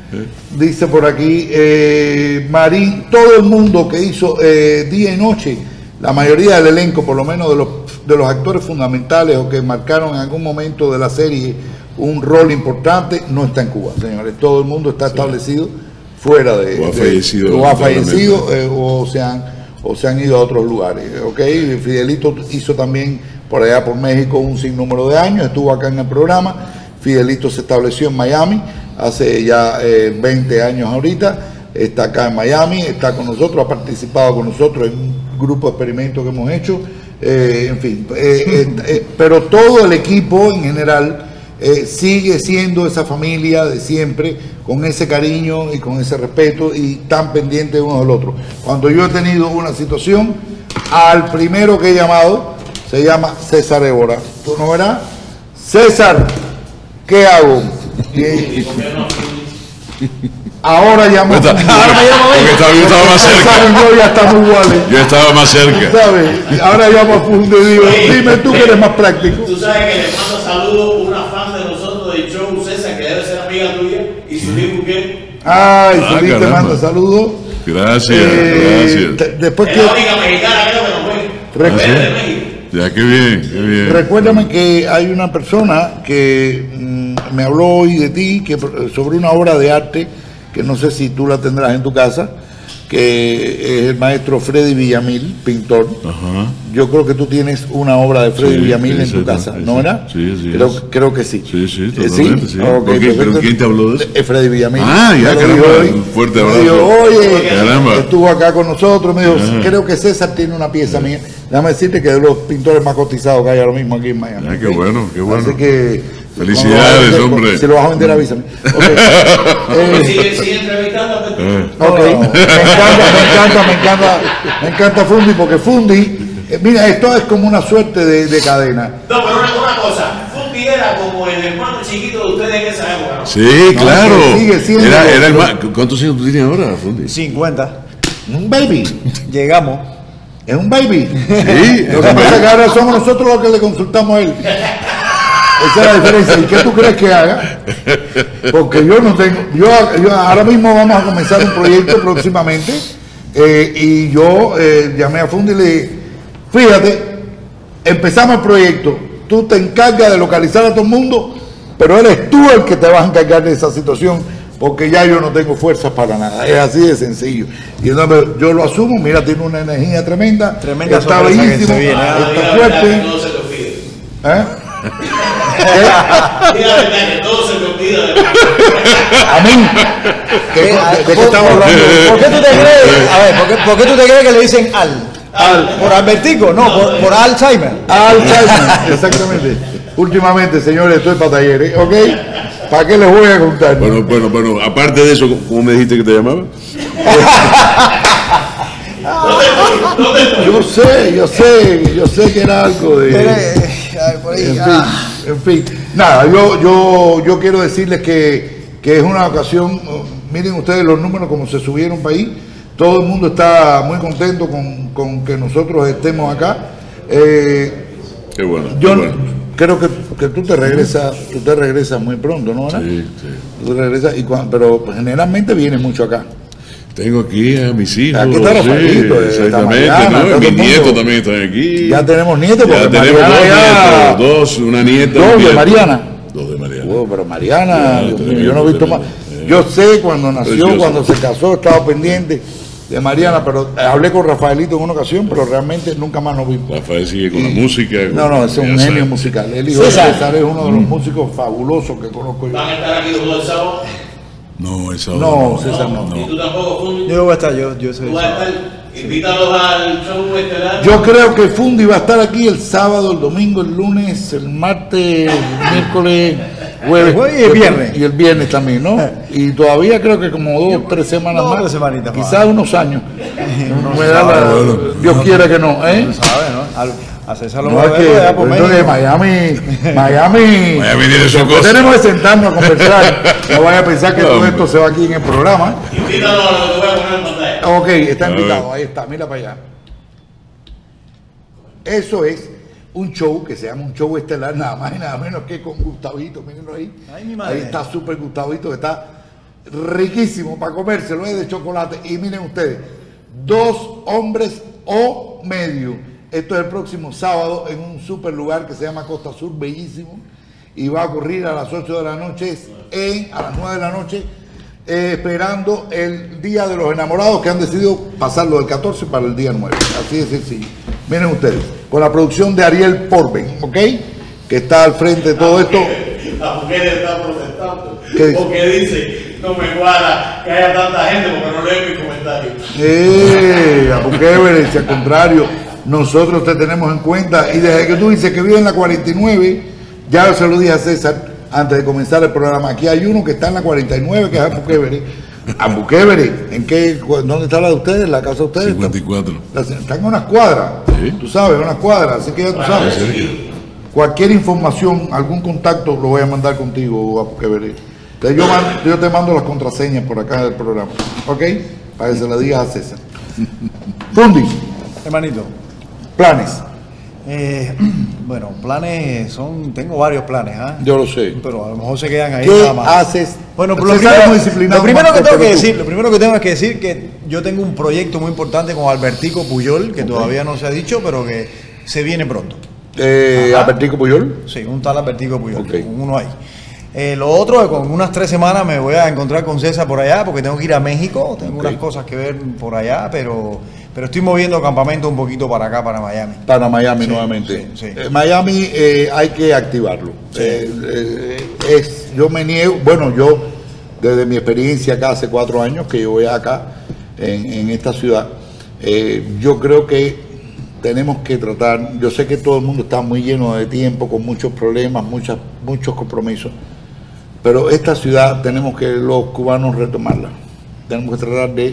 Speaker 3: Dice por aquí, eh, Marín, todo el mundo que hizo eh, día y noche, la mayoría del elenco, por lo menos de los, de los actores fundamentales o que marcaron en algún momento de la serie un rol importante, no está en Cuba, señores. Todo el mundo está establecido fuera de...
Speaker 7: O ha
Speaker 3: de-
Speaker 7: fallecido,
Speaker 3: o ha
Speaker 7: lamentablemente.
Speaker 3: fallecido eh, o, se han, o se han ido a otros lugares. ¿Ok? Fidelito hizo también por allá por México un sinnúmero de años, estuvo acá en el programa. Fidelito se estableció en Miami hace ya eh, veinte años ahorita, está acá en Miami, está con nosotros, ha participado con nosotros en un grupo de experimentos que hemos hecho, eh, en fin, eh, eh, eh, pero todo el equipo en general eh, sigue siendo esa familia de siempre, con ese cariño y con ese respeto y tan pendiente uno del otro. Cuando yo he tenido una situación, al primero que he llamado se llama César Évora. ¿Tú no verás? César, ¿qué hago? Y, ahora llamo.
Speaker 7: Porque estaba, yo estaba más
Speaker 3: César
Speaker 7: cerca.
Speaker 3: y yo ya estamos iguales.
Speaker 7: Yo estaba más cerca.
Speaker 3: ¿Sabes? Ahora llamo a Fundi y digo, dime tú que eres más práctico.
Speaker 4: Tú sabes que le mando saludos una fan de nosotros del show, César, que debe ser amiga tuya, y su hijo que
Speaker 3: Ay,
Speaker 7: Ah,
Speaker 3: Feliz te
Speaker 7: caramba.
Speaker 3: manda saludos.
Speaker 7: Gracias,
Speaker 3: Eh,
Speaker 7: gracias.
Speaker 3: te- después
Speaker 4: es la
Speaker 3: que
Speaker 4: única mexicana creo que nos fue.
Speaker 3: Recu-
Speaker 4: Verde de México.
Speaker 7: Ya, qué bien, qué bien.
Speaker 3: recuérdame que hay una persona que mm, me habló hoy de ti que sobre una obra de arte que no sé si tú la tendrás en tu casa, que es el maestro Freddy Villamil, pintor.
Speaker 7: Ajá.
Speaker 3: Yo creo que tú tienes una obra de Freddy
Speaker 7: Sí,
Speaker 3: Villamil
Speaker 7: sí,
Speaker 3: en tu
Speaker 7: sí,
Speaker 3: casa,
Speaker 7: sí,
Speaker 3: ¿no era?
Speaker 7: sí, sí,
Speaker 3: creo,
Speaker 7: es.
Speaker 3: creo que sí.
Speaker 7: Sí, sí,
Speaker 3: Eh,
Speaker 7: totalmente, sí.
Speaker 3: Ok,
Speaker 7: ¿Por qué? ¿Pero
Speaker 3: perfecto.
Speaker 7: quién te habló de eso?
Speaker 3: Eh, Freddy Villamil.
Speaker 7: Ah, ya,
Speaker 3: Me lo
Speaker 7: caramba,
Speaker 3: dijo hoy.
Speaker 7: un fuerte
Speaker 3: Me
Speaker 7: abrazo.
Speaker 3: dijo, oye,
Speaker 7: Caramba.
Speaker 3: estuvo acá con nosotros, me dijo,
Speaker 7: Ah.
Speaker 3: creo que César tiene una pieza mía. Déjame decirte que es de los pintores más cotizados que hay ahora mismo aquí en Miami.
Speaker 7: Ah, qué
Speaker 3: ¿ok?
Speaker 7: bueno, qué bueno.
Speaker 3: Así que...
Speaker 7: Felicidades,
Speaker 3: cuando lo vas a vender,
Speaker 7: hombre.
Speaker 3: Si lo vas a vender, avísame. Ok. Eh,
Speaker 4: Sigue, sigue entrevistando a Petro.
Speaker 3: Ok, me encanta, me encanta, me encanta, me encanta Fundi porque Fundi, eh, mira, esto es como una suerte de, de cadena.
Speaker 4: No, pero una, una cosa, Fundi era como el hermano chiquito de ustedes en esa época, ¿no?
Speaker 7: Sí,
Speaker 3: No,
Speaker 7: claro.
Speaker 3: que sigue siendo-
Speaker 7: Era, era el más. ¿Cuántos años tú tienes ahora, Fundi?
Speaker 6: cincuenta.
Speaker 3: Un baby,
Speaker 6: Llegamos.
Speaker 3: es un baby.
Speaker 7: Sí,
Speaker 3: Lo que pasa es que ahora somos nosotros los que le consultamos a él. Esa es la diferencia. ¿Y qué tú crees que haga? Porque yo no tengo, yo, yo ahora mismo vamos a comenzar un proyecto próximamente eh, y yo eh, llamé a Fundi y le dije, fíjate, empezamos el proyecto, tú te encargas de localizar a todo el mundo, pero eres tú el que te vas a encargar de esa situación porque ya yo no tengo fuerzas para nada, es así de sencillo. Y entonces yo lo asumo, mira, tiene una energía tremenda,
Speaker 6: Tremenda
Speaker 3: está
Speaker 6: sorpresa que
Speaker 3: bellísimo,
Speaker 6: se viene,
Speaker 4: Ah,
Speaker 3: está
Speaker 4: diga la verdad que
Speaker 3: fuerte.
Speaker 4: todo se te olvida.
Speaker 3: ¿eh?
Speaker 4: Diga la verdad que todo se te olvida. de-
Speaker 3: A mí, ¿de,
Speaker 6: Eh, ah,
Speaker 3: de qué
Speaker 6: ¿por-
Speaker 3: estamos
Speaker 6: por-
Speaker 3: hablando?
Speaker 6: ¿Por qué tú te crees? A ver, ¿por qué, por qué tú te crees que le dicen al?
Speaker 3: Al-
Speaker 6: ¿Por Albertico? No, por, por Alzheimer.
Speaker 3: Alzheimer, exactamente. Últimamente, señores, estoy para talleres, ¿ok? ¿Para qué les voy a contar?
Speaker 7: Bueno, bueno, bueno. Aparte de eso, ¿cómo me dijiste que te llamabas?
Speaker 4: ¿Dónde estoy?
Speaker 3: Yo sé, yo sé, yo sé que era algo de...
Speaker 6: Mire, ay, por ahí,
Speaker 3: En fin,
Speaker 6: ah.
Speaker 3: en fin. Nada, yo, yo, yo quiero decirles que, que es una ocasión, uh, miren ustedes los números como se subieron para ahí, todo el mundo está muy contento con, con que nosotros estemos acá. Eh,
Speaker 7: Qué bueno.
Speaker 3: yo
Speaker 7: qué bueno.
Speaker 3: creo que, que tú te regresas, tú te regresas muy pronto, ¿no? ¿verdad?
Speaker 7: Sí, sí.
Speaker 3: Tú te regresas, y cuan- pero generalmente vienes mucho acá.
Speaker 7: Tengo aquí a mis hijos.
Speaker 3: Aquí está
Speaker 7: sí,
Speaker 3: Rafaelito, está
Speaker 7: exactamente,
Speaker 3: Mariana,
Speaker 7: ¿no?
Speaker 3: está todo
Speaker 7: Mis
Speaker 3: el mundo.
Speaker 7: nietos también están aquí.
Speaker 3: Ya tenemos nietos,
Speaker 7: Ya
Speaker 3: porque
Speaker 7: tenemos
Speaker 3: Mariana
Speaker 7: dos
Speaker 3: ya-
Speaker 7: nietos, dos, una nieta.
Speaker 3: Dos
Speaker 7: un
Speaker 3: de
Speaker 7: nieto.
Speaker 3: Mariana.
Speaker 7: Dos de Mariana.
Speaker 3: Oh, pero Mariana,
Speaker 7: Ya,
Speaker 3: Dios mío,
Speaker 7: tremendo,
Speaker 3: yo no he visto más.
Speaker 7: tremendo.
Speaker 3: Yo sé cuando nació,
Speaker 7: Precioso.
Speaker 3: cuando se casó, estaba pendiente de Mariana, pero eh, hablé con Rafaelito en una ocasión, pero realmente nunca más nos vimos.
Speaker 7: Rafael sigue con la música.
Speaker 3: No, no, ese es un
Speaker 7: ya
Speaker 3: genio
Speaker 7: sabes.
Speaker 3: musical. El hijo de
Speaker 6: César.
Speaker 3: César es uno de los músicos fabulosos que conozco yo.
Speaker 4: ¿Van a estar aquí los dos el sábado?
Speaker 7: No, esa
Speaker 3: No, César no.
Speaker 4: ¿Y tú tampoco, Fundi?
Speaker 6: Yo voy a estar, yo, yo soy.
Speaker 4: ¿Tú vas a estar? Invítalos al show estelar.
Speaker 3: Yo creo que Fundi va a estar aquí el sábado, el domingo, el lunes, el martes, el miércoles, jueves.
Speaker 6: Jueves y el viernes.
Speaker 3: Y el viernes también, ¿no? Y todavía creo que como dos, tres semanas
Speaker 6: Dos,
Speaker 3: más.
Speaker 6: tres semanitas más.
Speaker 3: Quizás unos años. Me da
Speaker 6: sabe,
Speaker 3: la-
Speaker 6: bueno.
Speaker 3: Dios quiera que no, ¿eh?
Speaker 6: ¿Sabes, no? Al, a César lo
Speaker 3: No
Speaker 6: voy a
Speaker 3: es
Speaker 6: ver
Speaker 3: que,
Speaker 6: por allá por
Speaker 3: pues, entonces,
Speaker 6: México.
Speaker 3: Miami, Miami.
Speaker 7: Miami tiene su
Speaker 3: Después
Speaker 7: cosa.
Speaker 3: tenemos que sentarnos a conversar. No vaya a pensar que
Speaker 7: No,
Speaker 3: todo
Speaker 7: hombre.
Speaker 3: esto se va aquí en el programa.
Speaker 4: Invítalos a lo que te voy a poner en pantalla.
Speaker 3: Ok, está
Speaker 7: A
Speaker 3: invitado,
Speaker 7: ver.
Speaker 3: ahí está, mira para allá. Eso es un show que se llama un show estelar, nada más y nada menos que con Gustavito, mírenlo ahí.
Speaker 6: Ay, mi madre.
Speaker 3: Ahí está súper Gustavito, que está riquísimo para comérselo, es de chocolate. Y miren ustedes, dos hombres o medio. Esto es el próximo sábado en un super lugar que se llama Costa Sur, bellísimo. Y va a ocurrir a las ocho de la noche, en, a las nueve de la noche, eh, esperando el Día de los Enamorados, que han decidido pasarlo del catorce para el día nueve. Así de sencillo. Miren ustedes, con la producción de Ariel Porben, ¿ok? Que está al frente de todo esto.
Speaker 4: La mujer está protestando.
Speaker 3: ¿Qué dice?
Speaker 4: Porque dice, no me cuadra que haya tanta gente porque no leen mis comentarios.
Speaker 3: Eh, a Everett, al contrario, nosotros te tenemos en cuenta y desde que tú dices que vive en la cuarenta y nueve, ya se lo dije a César, antes de comenzar el programa. Aquí hay uno que está en la cuarenta y nueve, que es Albuquerque. Albuquerque, ¿en qué, ¿dónde está la de ustedes? ¿La casa de ustedes?
Speaker 7: cincuenta y cuatro.
Speaker 3: Están en unas cuadras,
Speaker 7: Sí.
Speaker 3: tú sabes, unas cuadras, así que ya tú sabes. Cualquier información, algún contacto lo voy a mandar contigo, Albuquerque. Entonces yo, mando- yo te mando las contraseñas por acá del programa, ¿ok? Para que se las digas a César. Fundi,
Speaker 6: Hermanito,
Speaker 3: planes.
Speaker 6: eh, bueno, planes son, tengo varios planes, ¿ah?
Speaker 3: Yo lo sé.
Speaker 6: Pero a lo mejor se quedan ahí
Speaker 3: ¿Qué
Speaker 6: nada más.
Speaker 3: haces?
Speaker 6: Bueno, pero lo
Speaker 3: César
Speaker 6: primero,
Speaker 3: es muy disciplinado,
Speaker 6: lo primero
Speaker 3: más
Speaker 6: que tengo
Speaker 3: corto
Speaker 6: que
Speaker 3: que tú.
Speaker 6: decir, lo primero que tengo es que decir que yo tengo un proyecto muy importante con Albertico Puyol, que todavía no se ha dicho, pero que se viene pronto.
Speaker 3: Eh,
Speaker 6: Ajá.
Speaker 3: Albertico Puyol.
Speaker 6: Sí, un tal Albertico Puyol,
Speaker 3: Ok.
Speaker 6: uno ahí. Eh, lo otro, con unas tres semanas me voy a encontrar con César por allá, porque tengo que ir a México, tengo
Speaker 3: Ok.
Speaker 6: unas cosas que ver por allá, pero, pero estoy moviendo campamento un poquito para acá, para Miami.
Speaker 3: Para Miami
Speaker 6: Sí,
Speaker 3: nuevamente.
Speaker 6: sí, sí.
Speaker 3: Eh, Miami eh, hay que activarlo.
Speaker 6: Sí.
Speaker 3: Eh, eh, es, yo me niego, bueno, yo desde mi experiencia acá hace cuatro años que yo voy acá en, en esta ciudad, eh, yo creo que tenemos que tratar, yo sé que todo el mundo está muy lleno de tiempo, con muchos problemas, muchas, muchos compromisos, pero esta ciudad tenemos que los cubanos retomarla. Tenemos que tratar de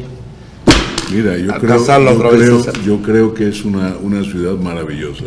Speaker 7: Mira, yo creo,
Speaker 3: Alcanzarla
Speaker 7: yo,
Speaker 3: otra vez,
Speaker 7: creo,
Speaker 3: César.
Speaker 7: yo creo que es una, una ciudad maravillosa.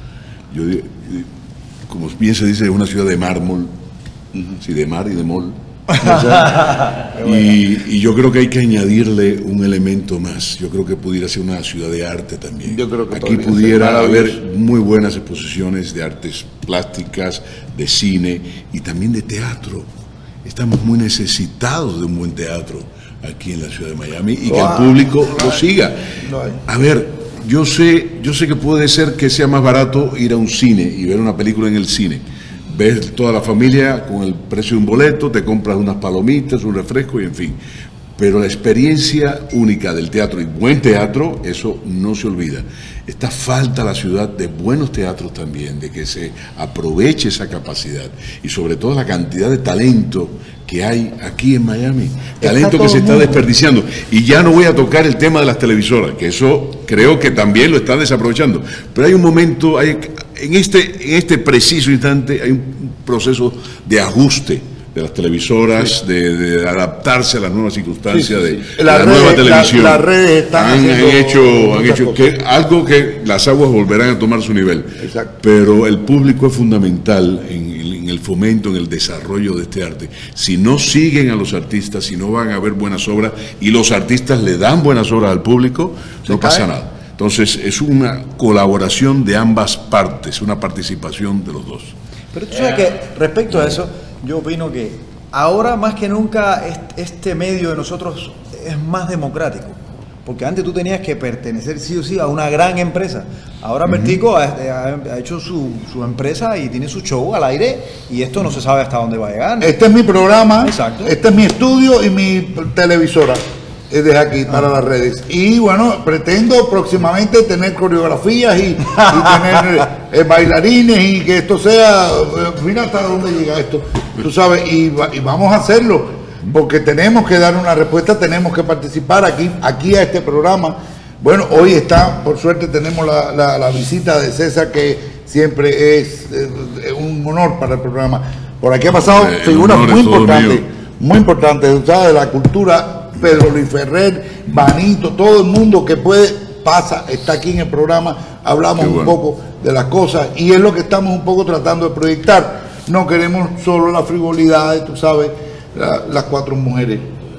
Speaker 7: Yo, di- di- como bien se dice, es una ciudad de mármol, sí, de mar y de mol. O sea, y, y yo creo que hay que añadirle un elemento más. Yo creo que pudiera ser una ciudad de arte también.
Speaker 3: Yo creo que
Speaker 7: Aquí
Speaker 3: podría ser
Speaker 7: pudiera
Speaker 3: maravilloso.
Speaker 7: haber muy buenas exposiciones de artes plásticas, de cine y también de teatro. Estamos muy necesitados de un buen teatro aquí en la ciudad de Miami y que el
Speaker 3: Wow.
Speaker 7: público lo siga.
Speaker 3: Lo hay.
Speaker 7: A ver, yo sé, yo sé que puede ser que sea más barato ir a un cine y ver una película en el cine. Ves toda la familia con el precio de un boleto, te compras unas palomitas, un refresco y en fin. Pero la experiencia única del teatro y buen teatro, eso no se olvida. Está falta a la ciudad de buenos teatros también, de que se aproveche esa capacidad y sobre todo la cantidad de talento que hay aquí en Miami. Talento
Speaker 3: todo
Speaker 7: que se
Speaker 3: el
Speaker 7: está
Speaker 3: mundo.
Speaker 7: desperdiciando. Y ya no voy a tocar el tema de las televisoras, que eso creo que también lo están desaprovechando. Pero hay un momento, hay, en, este, en este preciso instante hay un proceso de ajuste de las televisoras, de, de adaptarse a las nuevas circunstancias
Speaker 3: Sí, sí,
Speaker 7: de,
Speaker 3: sí.
Speaker 7: de
Speaker 3: Las
Speaker 7: la nueva
Speaker 3: redes-
Speaker 7: televisión.
Speaker 3: la- las redes están
Speaker 7: han,
Speaker 3: haciendo
Speaker 7: han hecho, han
Speaker 3: muchas
Speaker 7: hecho
Speaker 3: cosas.
Speaker 7: que, algo que las aguas volverán a tomar su nivel.
Speaker 3: Exacto.
Speaker 7: Pero el público es fundamental en, en el fomento, en el desarrollo de este arte. Si no siguen a los artistas, si no van a ver buenas obras y los artistas le dan buenas obras al público, no pasa
Speaker 3: cae.
Speaker 7: nada. Entonces es una colaboración de ambas partes, una participación de los dos.
Speaker 6: Pero tú sabes que respecto a eso, yo opino que ahora más que nunca est- este medio de nosotros es más democrático. Porque antes tú tenías que pertenecer sí o sí a una gran empresa. Ahora Vertico ha, ha- ha hecho su, su empresa y tiene su show al aire y esto no se sabe hasta dónde va a llegar.
Speaker 3: Este es mi programa,
Speaker 6: Exacto.
Speaker 3: este es mi estudio y mi televisora es desde aquí para las redes. Y bueno, pretendo próximamente tener coreografías y, y tener eh, bailarines y que esto sea, eh, mira hasta dónde llega esto, tú sabes, y, va- y vamos a hacerlo, porque tenemos que dar una respuesta, tenemos que participar aquí, aquí a este programa. Bueno, hoy está, por suerte tenemos la, la- la visita de César, que siempre es eh, un honor para el programa. Por aquí ha pasado
Speaker 7: Eh, el
Speaker 3: figuras
Speaker 7: honor
Speaker 3: muy
Speaker 7: es todo
Speaker 3: importantes,
Speaker 7: mío.
Speaker 3: muy importantes, ¿sabes? De la cultura, Pedro Luis Ferrer, Vanito, todo el mundo que puede, pasa, está aquí en el programa, hablamos
Speaker 7: Qué
Speaker 3: un
Speaker 7: bueno.
Speaker 3: poco de las cosas y es lo que estamos un poco tratando de proyectar. No queremos solo la frivolidad, tú sabes, la- las cuatro mujeres.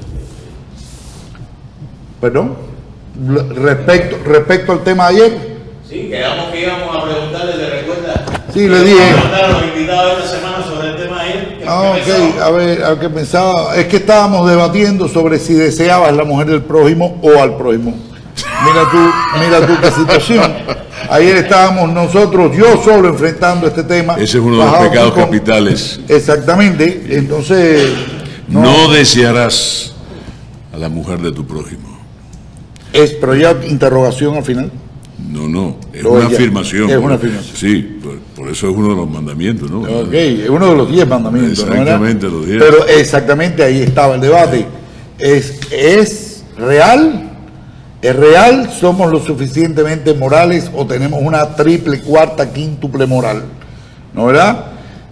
Speaker 3: ¿Perdón? L- Respecto, respecto al tema de ayer,
Speaker 4: Sí, quedamos que íbamos a preguntarle, ¿le recuerda?
Speaker 3: Sí, le
Speaker 4: Íbamos
Speaker 3: dije.
Speaker 4: a preguntar a los invitados de esta semana sobre el tema de ayer. ¿Qué-
Speaker 3: ah,
Speaker 4: qué
Speaker 3: ok,
Speaker 4: pensaban?
Speaker 3: a ver, a ver qué pensaba. Es que estábamos debatiendo sobre si deseabas la mujer del prójimo o al prójimo. Mira tú, mira tú qué situación. Ayer estábamos nosotros, yo solo enfrentando este tema.
Speaker 7: Ese es uno de los
Speaker 3: Bajado
Speaker 7: pecados
Speaker 3: con-
Speaker 7: capitales.
Speaker 3: Exactamente, entonces...
Speaker 7: No. desearás a la mujer de tu prójimo.
Speaker 3: Es, pero ya interrogación al final.
Speaker 7: No, no, es
Speaker 3: No,
Speaker 7: una
Speaker 3: ya,
Speaker 7: afirmación.
Speaker 3: es una afirmación.
Speaker 7: Sí, por, por eso es uno de los mandamientos, ¿no?
Speaker 3: Ok, es uno de los diez mandamientos. ¿no?
Speaker 7: Exactamente, los diez.
Speaker 3: Pero exactamente ahí estaba el debate. ¿Es, es real? ¿Es real? ¿Somos lo suficientemente morales o tenemos una triple, cuarta, quíntuple moral? ¿No verdad?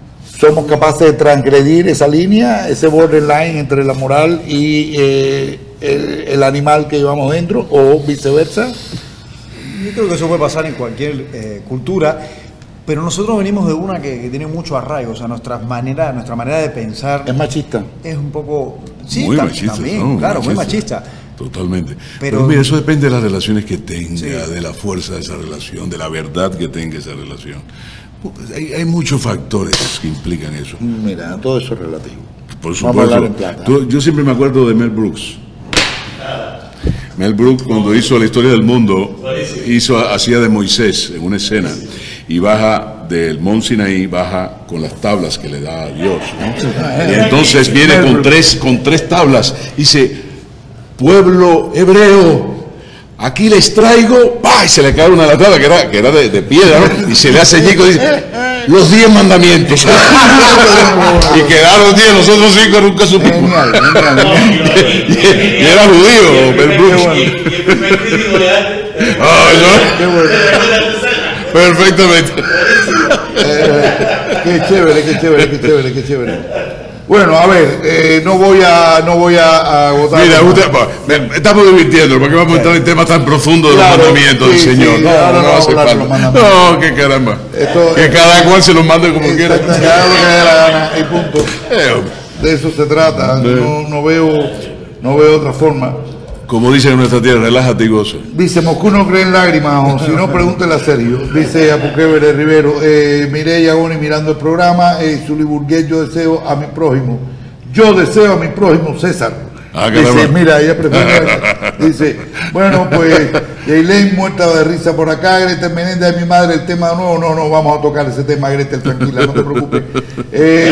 Speaker 3: somos capaces de transgredir esa línea, ese borderline entre la moral y eh, el, el animal que llevamos dentro, o viceversa.
Speaker 6: Yo creo que eso puede pasar en cualquier eh, cultura, pero nosotros venimos de una que, que tiene mucho arraigo, o sea, nuestra manera, nuestra manera de pensar
Speaker 3: Es machista.
Speaker 6: es un poco... Sí,
Speaker 7: muy
Speaker 6: tam-
Speaker 7: machista,
Speaker 6: también,
Speaker 7: ¿no?
Speaker 6: claro, muy machista.
Speaker 7: Totalmente.
Speaker 6: Pero-
Speaker 7: Pero, mira, eso depende de las relaciones que tenga,
Speaker 6: Sí.
Speaker 7: de la fuerza de esa relación, de la verdad que tenga esa relación. Hay, hay muchos factores que implican eso.
Speaker 3: Mira, todo eso es relativo.
Speaker 7: Por
Speaker 3: Vamos a hablar en
Speaker 7: supuesto.
Speaker 3: plata.
Speaker 7: Tú- yo siempre me acuerdo de Mel Brooks. Mel Brooks, cuando hizo La Historia del Mundo, hizo, hacía de Moisés en una escena y baja del Monte Sinaí, baja con las tablas que le da a Dios, ¿no? Y entonces viene con tres, con tres tablas y dice: pueblo hebreo, aquí les traigo, ¡pah! Y se le cae una de las tablas que era, que era de, de piedra, ¿no? Y se le hace ñico y dice: los diez mandamientos. Y quedaron diez, nosotros cinco nunca supimos.
Speaker 3: Genial, genial, genial.
Speaker 7: Y, y era judío, Mel Brooks.
Speaker 4: Y el primer crítico de arte.
Speaker 7: Ah, ¿no?
Speaker 3: Qué bueno.
Speaker 7: Perfectamente.
Speaker 3: Eh, qué chévere, qué chévere, qué chévere, qué chévere. Bueno, a ver, eh, no voy a, no voy a, a agotar.
Speaker 7: Mira,
Speaker 3: más.
Speaker 7: usted, va, me- estamos divirtiendo, ¿para qué vamos a entrar en temas tan profundos de
Speaker 3: Claro,
Speaker 7: los mandamientos del
Speaker 3: sí,
Speaker 7: Señor?
Speaker 3: sí,
Speaker 7: no,
Speaker 3: ahora
Speaker 7: no,
Speaker 3: no vamos
Speaker 7: hace
Speaker 3: a hablar de los
Speaker 7: falta.
Speaker 3: mandamientos.
Speaker 7: No, qué caramba.
Speaker 3: Esto-
Speaker 7: que cada cual se los mande como quiera.
Speaker 3: Exacto, que haga lo que le dé la gana y punto.
Speaker 7: Eh, hombre.
Speaker 3: De eso se trata. No, no veo, no veo otra forma.
Speaker 7: Como dicen en nuestra tierra, relájate y goza.
Speaker 3: Dice, Moscú no cree en lágrimas, o si no, pregúntele a Sergio. Dice Apuquevere Rivero, eh, Mireya Goni mirando el programa, eh, Zuliburguet, yo deseo a mi prójimo. Yo deseo a mi prójimo César.
Speaker 7: Ah,
Speaker 3: Dice,
Speaker 7: caramba.
Speaker 3: mira, ella prefiere. Dice, bueno, pues, Eileen muerta de risa por acá, Gretel Menéndez es mi madre, el tema nuevo, no, no, vamos a tocar ese tema, Gretel, tranquila, no te preocupes. Eh,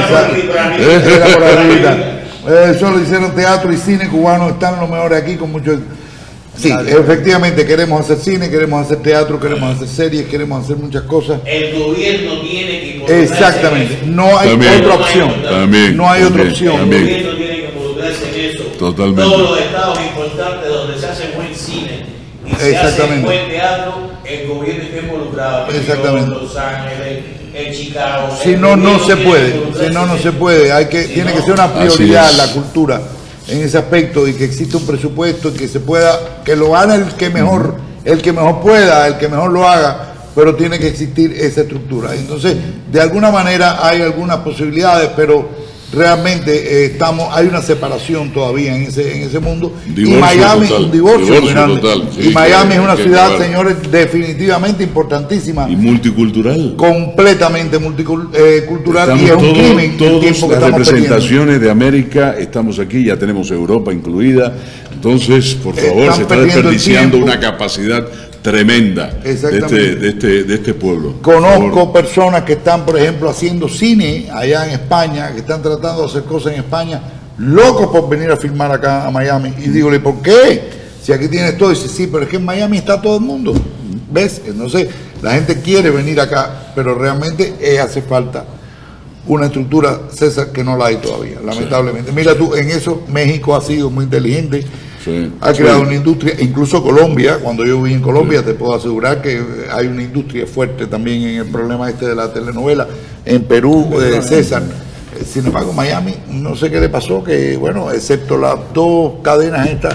Speaker 3: esa- era por arribita. Eh, solo hicieron teatro y cine cubano, están los mejores aquí con mucho. Sí, efectivamente, queremos hacer cine, queremos hacer teatro, queremos hacer series, queremos hacer muchas cosas.
Speaker 4: El gobierno tiene que involucrarse en
Speaker 3: Exactamente,
Speaker 4: eso.
Speaker 3: no hay
Speaker 7: También.
Speaker 3: otra opción.
Speaker 7: También,
Speaker 3: No hay otra
Speaker 7: también,
Speaker 3: opción.
Speaker 4: El
Speaker 7: también.
Speaker 4: gobierno tiene que involucrarse en eso.
Speaker 7: Totalmente.
Speaker 4: Todos los estados importantes donde se hace buen cine y se hace
Speaker 3: Exactamente.
Speaker 4: buen teatro, el gobierno está involucrado. En
Speaker 3: Exactamente.
Speaker 4: Los Ángeles, en Chicago.
Speaker 3: Si
Speaker 4: el
Speaker 3: no, no
Speaker 4: gobierno
Speaker 3: se
Speaker 4: tiene
Speaker 3: puede.
Speaker 4: que
Speaker 3: Si
Speaker 4: involucrarse
Speaker 3: no, no
Speaker 4: en
Speaker 3: se
Speaker 4: eso.
Speaker 3: puede. Hay que,
Speaker 4: Si
Speaker 3: tiene
Speaker 4: no,
Speaker 3: que ser una
Speaker 7: así
Speaker 3: prioridad
Speaker 7: es.
Speaker 3: la cultura en ese aspecto y que exista un presupuesto y que se pueda, que lo gane el que mejor, el que mejor pueda, el que mejor lo haga, pero tiene que existir esa estructura. Entonces, de alguna manera hay algunas posibilidades, pero realmente eh, estamos, hay una separación todavía en ese, en ese mundo.
Speaker 7: Divorcio
Speaker 3: y Miami,
Speaker 7: total,
Speaker 3: un divorcio,
Speaker 7: divorcio
Speaker 3: muy grande.
Speaker 7: total, sí,
Speaker 3: y Miami
Speaker 7: que-
Speaker 3: es una
Speaker 7: que
Speaker 3: ciudad,
Speaker 7: acabar.
Speaker 3: señores, definitivamente importantísima.
Speaker 7: Y multicultural.
Speaker 3: Completamente multicultural y
Speaker 7: Estamos
Speaker 3: es un
Speaker 7: todos,
Speaker 3: crimen el
Speaker 7: todos
Speaker 3: tiempo que
Speaker 7: las
Speaker 3: estamos perdiendo.
Speaker 7: representaciones de América, estamos aquí, ya tenemos Europa incluida. Entonces, por favor,
Speaker 3: Están
Speaker 7: se está
Speaker 3: perdiendo el
Speaker 7: desperdiciando
Speaker 3: tiempo.
Speaker 7: una capacidad tremenda de
Speaker 3: Exactamente.
Speaker 7: este, de este, de este pueblo. Por
Speaker 3: Conozco
Speaker 7: favor.
Speaker 3: personas que están, por ejemplo, haciendo cine allá en España, que están tratando de hacer cosas en España, locos por venir a filmar acá a Miami. Y dígole, ¿por qué? Si aquí tienes todo. Y dice, sí, pero es que en Miami está todo el mundo. ¿Ves? Entonces, la gente quiere venir acá, pero realmente eh, hace falta una estructura, César, que no la hay todavía, lamentablemente. Mira tú, en eso México ha sido muy inteligente.
Speaker 7: Sí.
Speaker 3: Ha creado
Speaker 7: Sí.
Speaker 3: una industria, incluso Colombia, cuando yo viví en Colombia, te puedo asegurar que hay una industria fuerte también en el problema este de la telenovela. En Perú, eh, César. Eh, Sin embargo, Miami, no sé qué le pasó, que bueno, excepto las dos cadenas estas,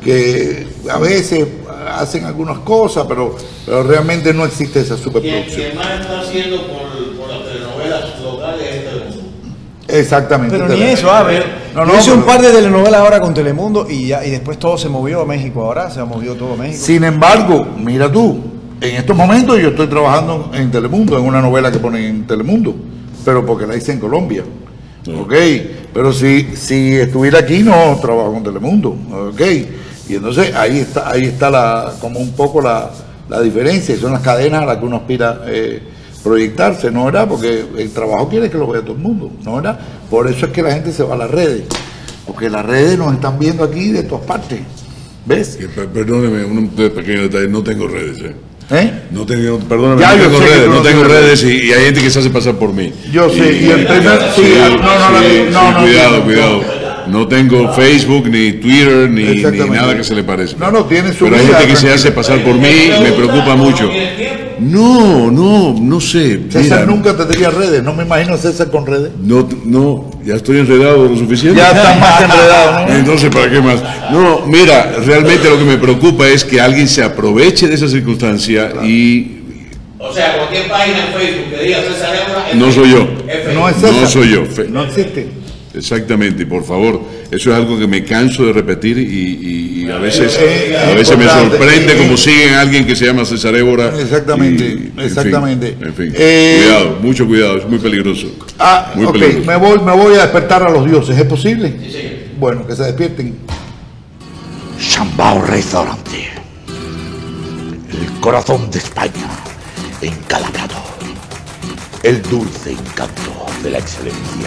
Speaker 3: que a veces hacen algunas cosas, pero, pero realmente no existe esa
Speaker 4: Quien,
Speaker 3: superproducción.
Speaker 4: quien más está haciendo por, por las telenovelas locales es Telemundo.
Speaker 3: Exactamente.
Speaker 6: Pero ni
Speaker 3: Te-
Speaker 6: eso, a ver.
Speaker 3: No,
Speaker 6: Yo
Speaker 3: no,
Speaker 6: hice un
Speaker 3: pero-
Speaker 6: par de telenovelas ahora con Telemundo y ya y después todo se movió a México. Ahora se ha movido todo a México.
Speaker 3: Sin embargo, mira tú, en estos momentos yo estoy trabajando en Telemundo, en una novela que ponen en Telemundo, pero porque la hice en Colombia. Ok, pero si, si estuviera aquí no trabajo con Telemundo. Ok, y entonces ahí está, ahí está la, como un poco la, la diferencia, y son las cadenas a las que uno aspira eh, proyectarse, ¿no verdad? Porque el trabajo quiere que lo vea todo el mundo, ¿no verdad? Por eso es que la gente se va a las redes, porque las redes nos están viendo aquí de todas partes, ¿ves?
Speaker 7: Que, per- Perdóneme, un pequeño detalle, no tengo redes, ¿eh?
Speaker 3: ¿Eh?
Speaker 7: No tengo, perdóname,
Speaker 3: Ya,
Speaker 7: no
Speaker 3: yo
Speaker 7: tengo
Speaker 3: sé que
Speaker 7: redes,
Speaker 3: tú
Speaker 7: no
Speaker 3: no
Speaker 7: tengo
Speaker 3: tienes
Speaker 7: redes y, y hay gente que se hace pasar por mí.
Speaker 3: Yo sé, y el primer, sí,
Speaker 7: Sí,
Speaker 3: no, no, no,
Speaker 7: sí,
Speaker 3: no,
Speaker 7: sí,
Speaker 3: no,
Speaker 7: cuidado,
Speaker 3: no,
Speaker 7: cuidado. No tengo Facebook, ni Twitter, ni, ni
Speaker 3: Exactamente.
Speaker 7: nada que se le parezca.
Speaker 3: No, no, tiene su
Speaker 7: Pero hay
Speaker 3: vida,
Speaker 7: gente que se
Speaker 3: tranquilo.
Speaker 7: hace pasar por mí, me preocupa mucho.
Speaker 4: ¿No tiene tiempo?
Speaker 7: No, no, no sé.
Speaker 3: César
Speaker 7: Mira,
Speaker 3: nunca tendría redes, no me imagino a César con redes.
Speaker 7: no, no, ya estoy enredado lo suficiente.
Speaker 3: Ya está más enredado, ¿no?
Speaker 7: Entonces, ¿para qué más? No, mira, realmente lo que me preocupa es que alguien se aproveche de esa circunstancia y
Speaker 4: O sea, cualquier página en Facebook que diga César Évora es
Speaker 7: no
Speaker 4: fake.
Speaker 7: soy yo.
Speaker 4: Es fake.
Speaker 3: No es César.
Speaker 7: No soy yo. Fe-
Speaker 3: No existe.
Speaker 7: Exactamente, y por favor, eso es algo que me canso de repetir y, y- y a veces,
Speaker 3: Eh,
Speaker 7: a veces me
Speaker 3: importante.
Speaker 7: sorprende
Speaker 3: Eh,
Speaker 7: como siguen a alguien que se llama César Évora.
Speaker 3: Exactamente,
Speaker 7: y, en fin,
Speaker 3: exactamente.
Speaker 7: En fin,
Speaker 3: Eh,
Speaker 7: cuidado, mucho cuidado, es muy peligroso.
Speaker 3: Ah,
Speaker 7: Muy
Speaker 3: ok,
Speaker 7: peligroso.
Speaker 3: me voy, me voy a despertar a los dioses, ¿es posible?
Speaker 4: Sí, señor.
Speaker 3: Bueno, que se despierten.
Speaker 1: Chambao Restaurante. El corazón de España, encalabrado. El dulce encanto de la excelencia.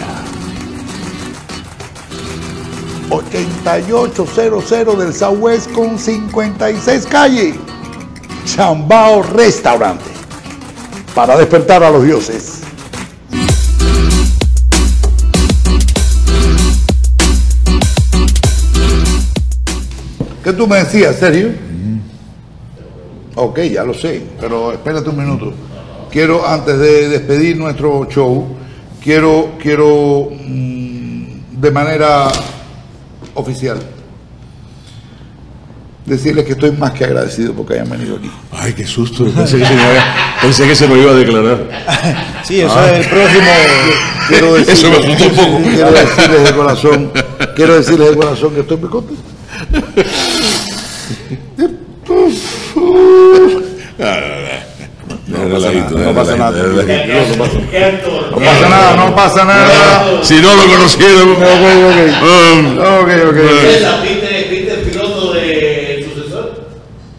Speaker 3: ochenta y ocho cero cero del Southwest con cincuenta y seis calle. Chambao Restaurante. Para despertar a los dioses. ¿Qué tú me decías, Sergio? Ok, ya lo sé, pero espérate un minuto. Quiero, antes de despedir nuestro show, quiero, quiero mm, de manera oficial decirles que estoy más que agradecido porque hayan venido aquí.
Speaker 7: Ay, qué susto, pensé que se me, había- pensé que se me iba a declarar.
Speaker 6: Sí, eso es el próximo.
Speaker 3: Quiero decirles,
Speaker 7: Eso me asustó un poco.
Speaker 3: quiero decirles de corazón, quiero decirles de corazón que estoy muy contento.
Speaker 7: No pasa nada,
Speaker 3: no pasa nada.
Speaker 7: no pasa nada.
Speaker 4: Qué actor.
Speaker 3: No pasa nada, no pasa nada.
Speaker 7: Si no lo conocieron.
Speaker 3: Ok, ok.
Speaker 7: um,
Speaker 3: Ok, ok.
Speaker 4: César, ¿viste, ¿viste el piloto del sucesor?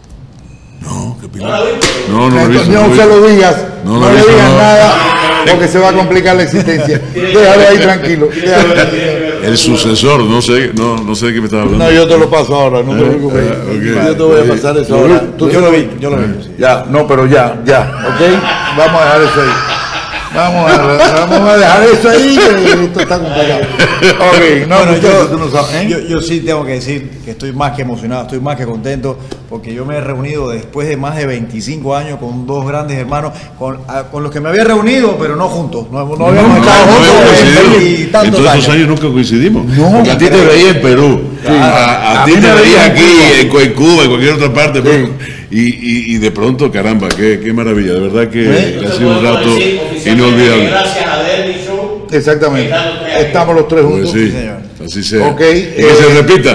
Speaker 7: No, qué
Speaker 4: ¿No
Speaker 7: piloto.
Speaker 4: la viste?
Speaker 7: No, no lo he
Speaker 3: Entonces,
Speaker 7: visto.
Speaker 3: no
Speaker 7: lo he
Speaker 3: se
Speaker 7: visto.
Speaker 3: lo digas,
Speaker 7: No
Speaker 3: no,
Speaker 7: lo he
Speaker 3: le
Speaker 7: visto,
Speaker 3: digas
Speaker 7: no.
Speaker 3: nada porque se va a complicar la existencia. Déjalo ahí tranquilo. déjalo tranquilo.
Speaker 7: El sucesor, no sé, no, no sé de qué me estaba hablando.
Speaker 3: No, yo te lo paso ahora, no te preocupes.
Speaker 7: ah, ok.
Speaker 3: Yo te voy a pasar eso ahora. Tú
Speaker 6: Yo lo vi, yo lo vi. sí.
Speaker 3: Ya, no, pero ya, ya, ¿ok? Vamos a dejar eso ahí. Vamos a, vamos a dejar eso ahí, que esto está complicado. Ok, no,
Speaker 6: Bueno,
Speaker 3: muchachos,
Speaker 6: yo,
Speaker 3: tú no sabes, ¿eh?
Speaker 6: yo, yo sí tengo que decir que estoy más que emocionado, estoy más que contento, porque yo me he reunido después de más de veinticinco años con dos grandes hermanos, con, a- con los que me había reunido, pero no juntos. No, no habíamos
Speaker 7: No,
Speaker 6: estado
Speaker 7: no
Speaker 6: juntos
Speaker 7: habíamos
Speaker 6: en
Speaker 7: coincidido.
Speaker 6: veinte y
Speaker 7: En
Speaker 6: tantos
Speaker 7: todos esos
Speaker 6: años.
Speaker 7: años nunca coincidimos.
Speaker 3: No.
Speaker 7: Porque a ti te veía en Perú, a, a
Speaker 3: A
Speaker 7: ti
Speaker 3: mí
Speaker 7: te
Speaker 3: me
Speaker 7: veía
Speaker 3: veía en
Speaker 7: aquí,
Speaker 3: Cuba.
Speaker 7: en, Cu- en Cuba, en cualquier otra parte. pero- y, y, y de pronto, caramba, qué, qué maravilla. De verdad que
Speaker 3: ¿Eh?
Speaker 7: ha sido un rato
Speaker 4: Decir oficialmente que
Speaker 7: inolvidable.
Speaker 4: Gracias a Derby Show.
Speaker 3: Exactamente.
Speaker 4: Están los tres ahí.
Speaker 3: Estamos los tres
Speaker 7: Pues
Speaker 3: juntos.
Speaker 7: sí,
Speaker 6: señor.
Speaker 7: así sea.
Speaker 3: Ok,
Speaker 7: y que
Speaker 3: eh,
Speaker 7: se repita.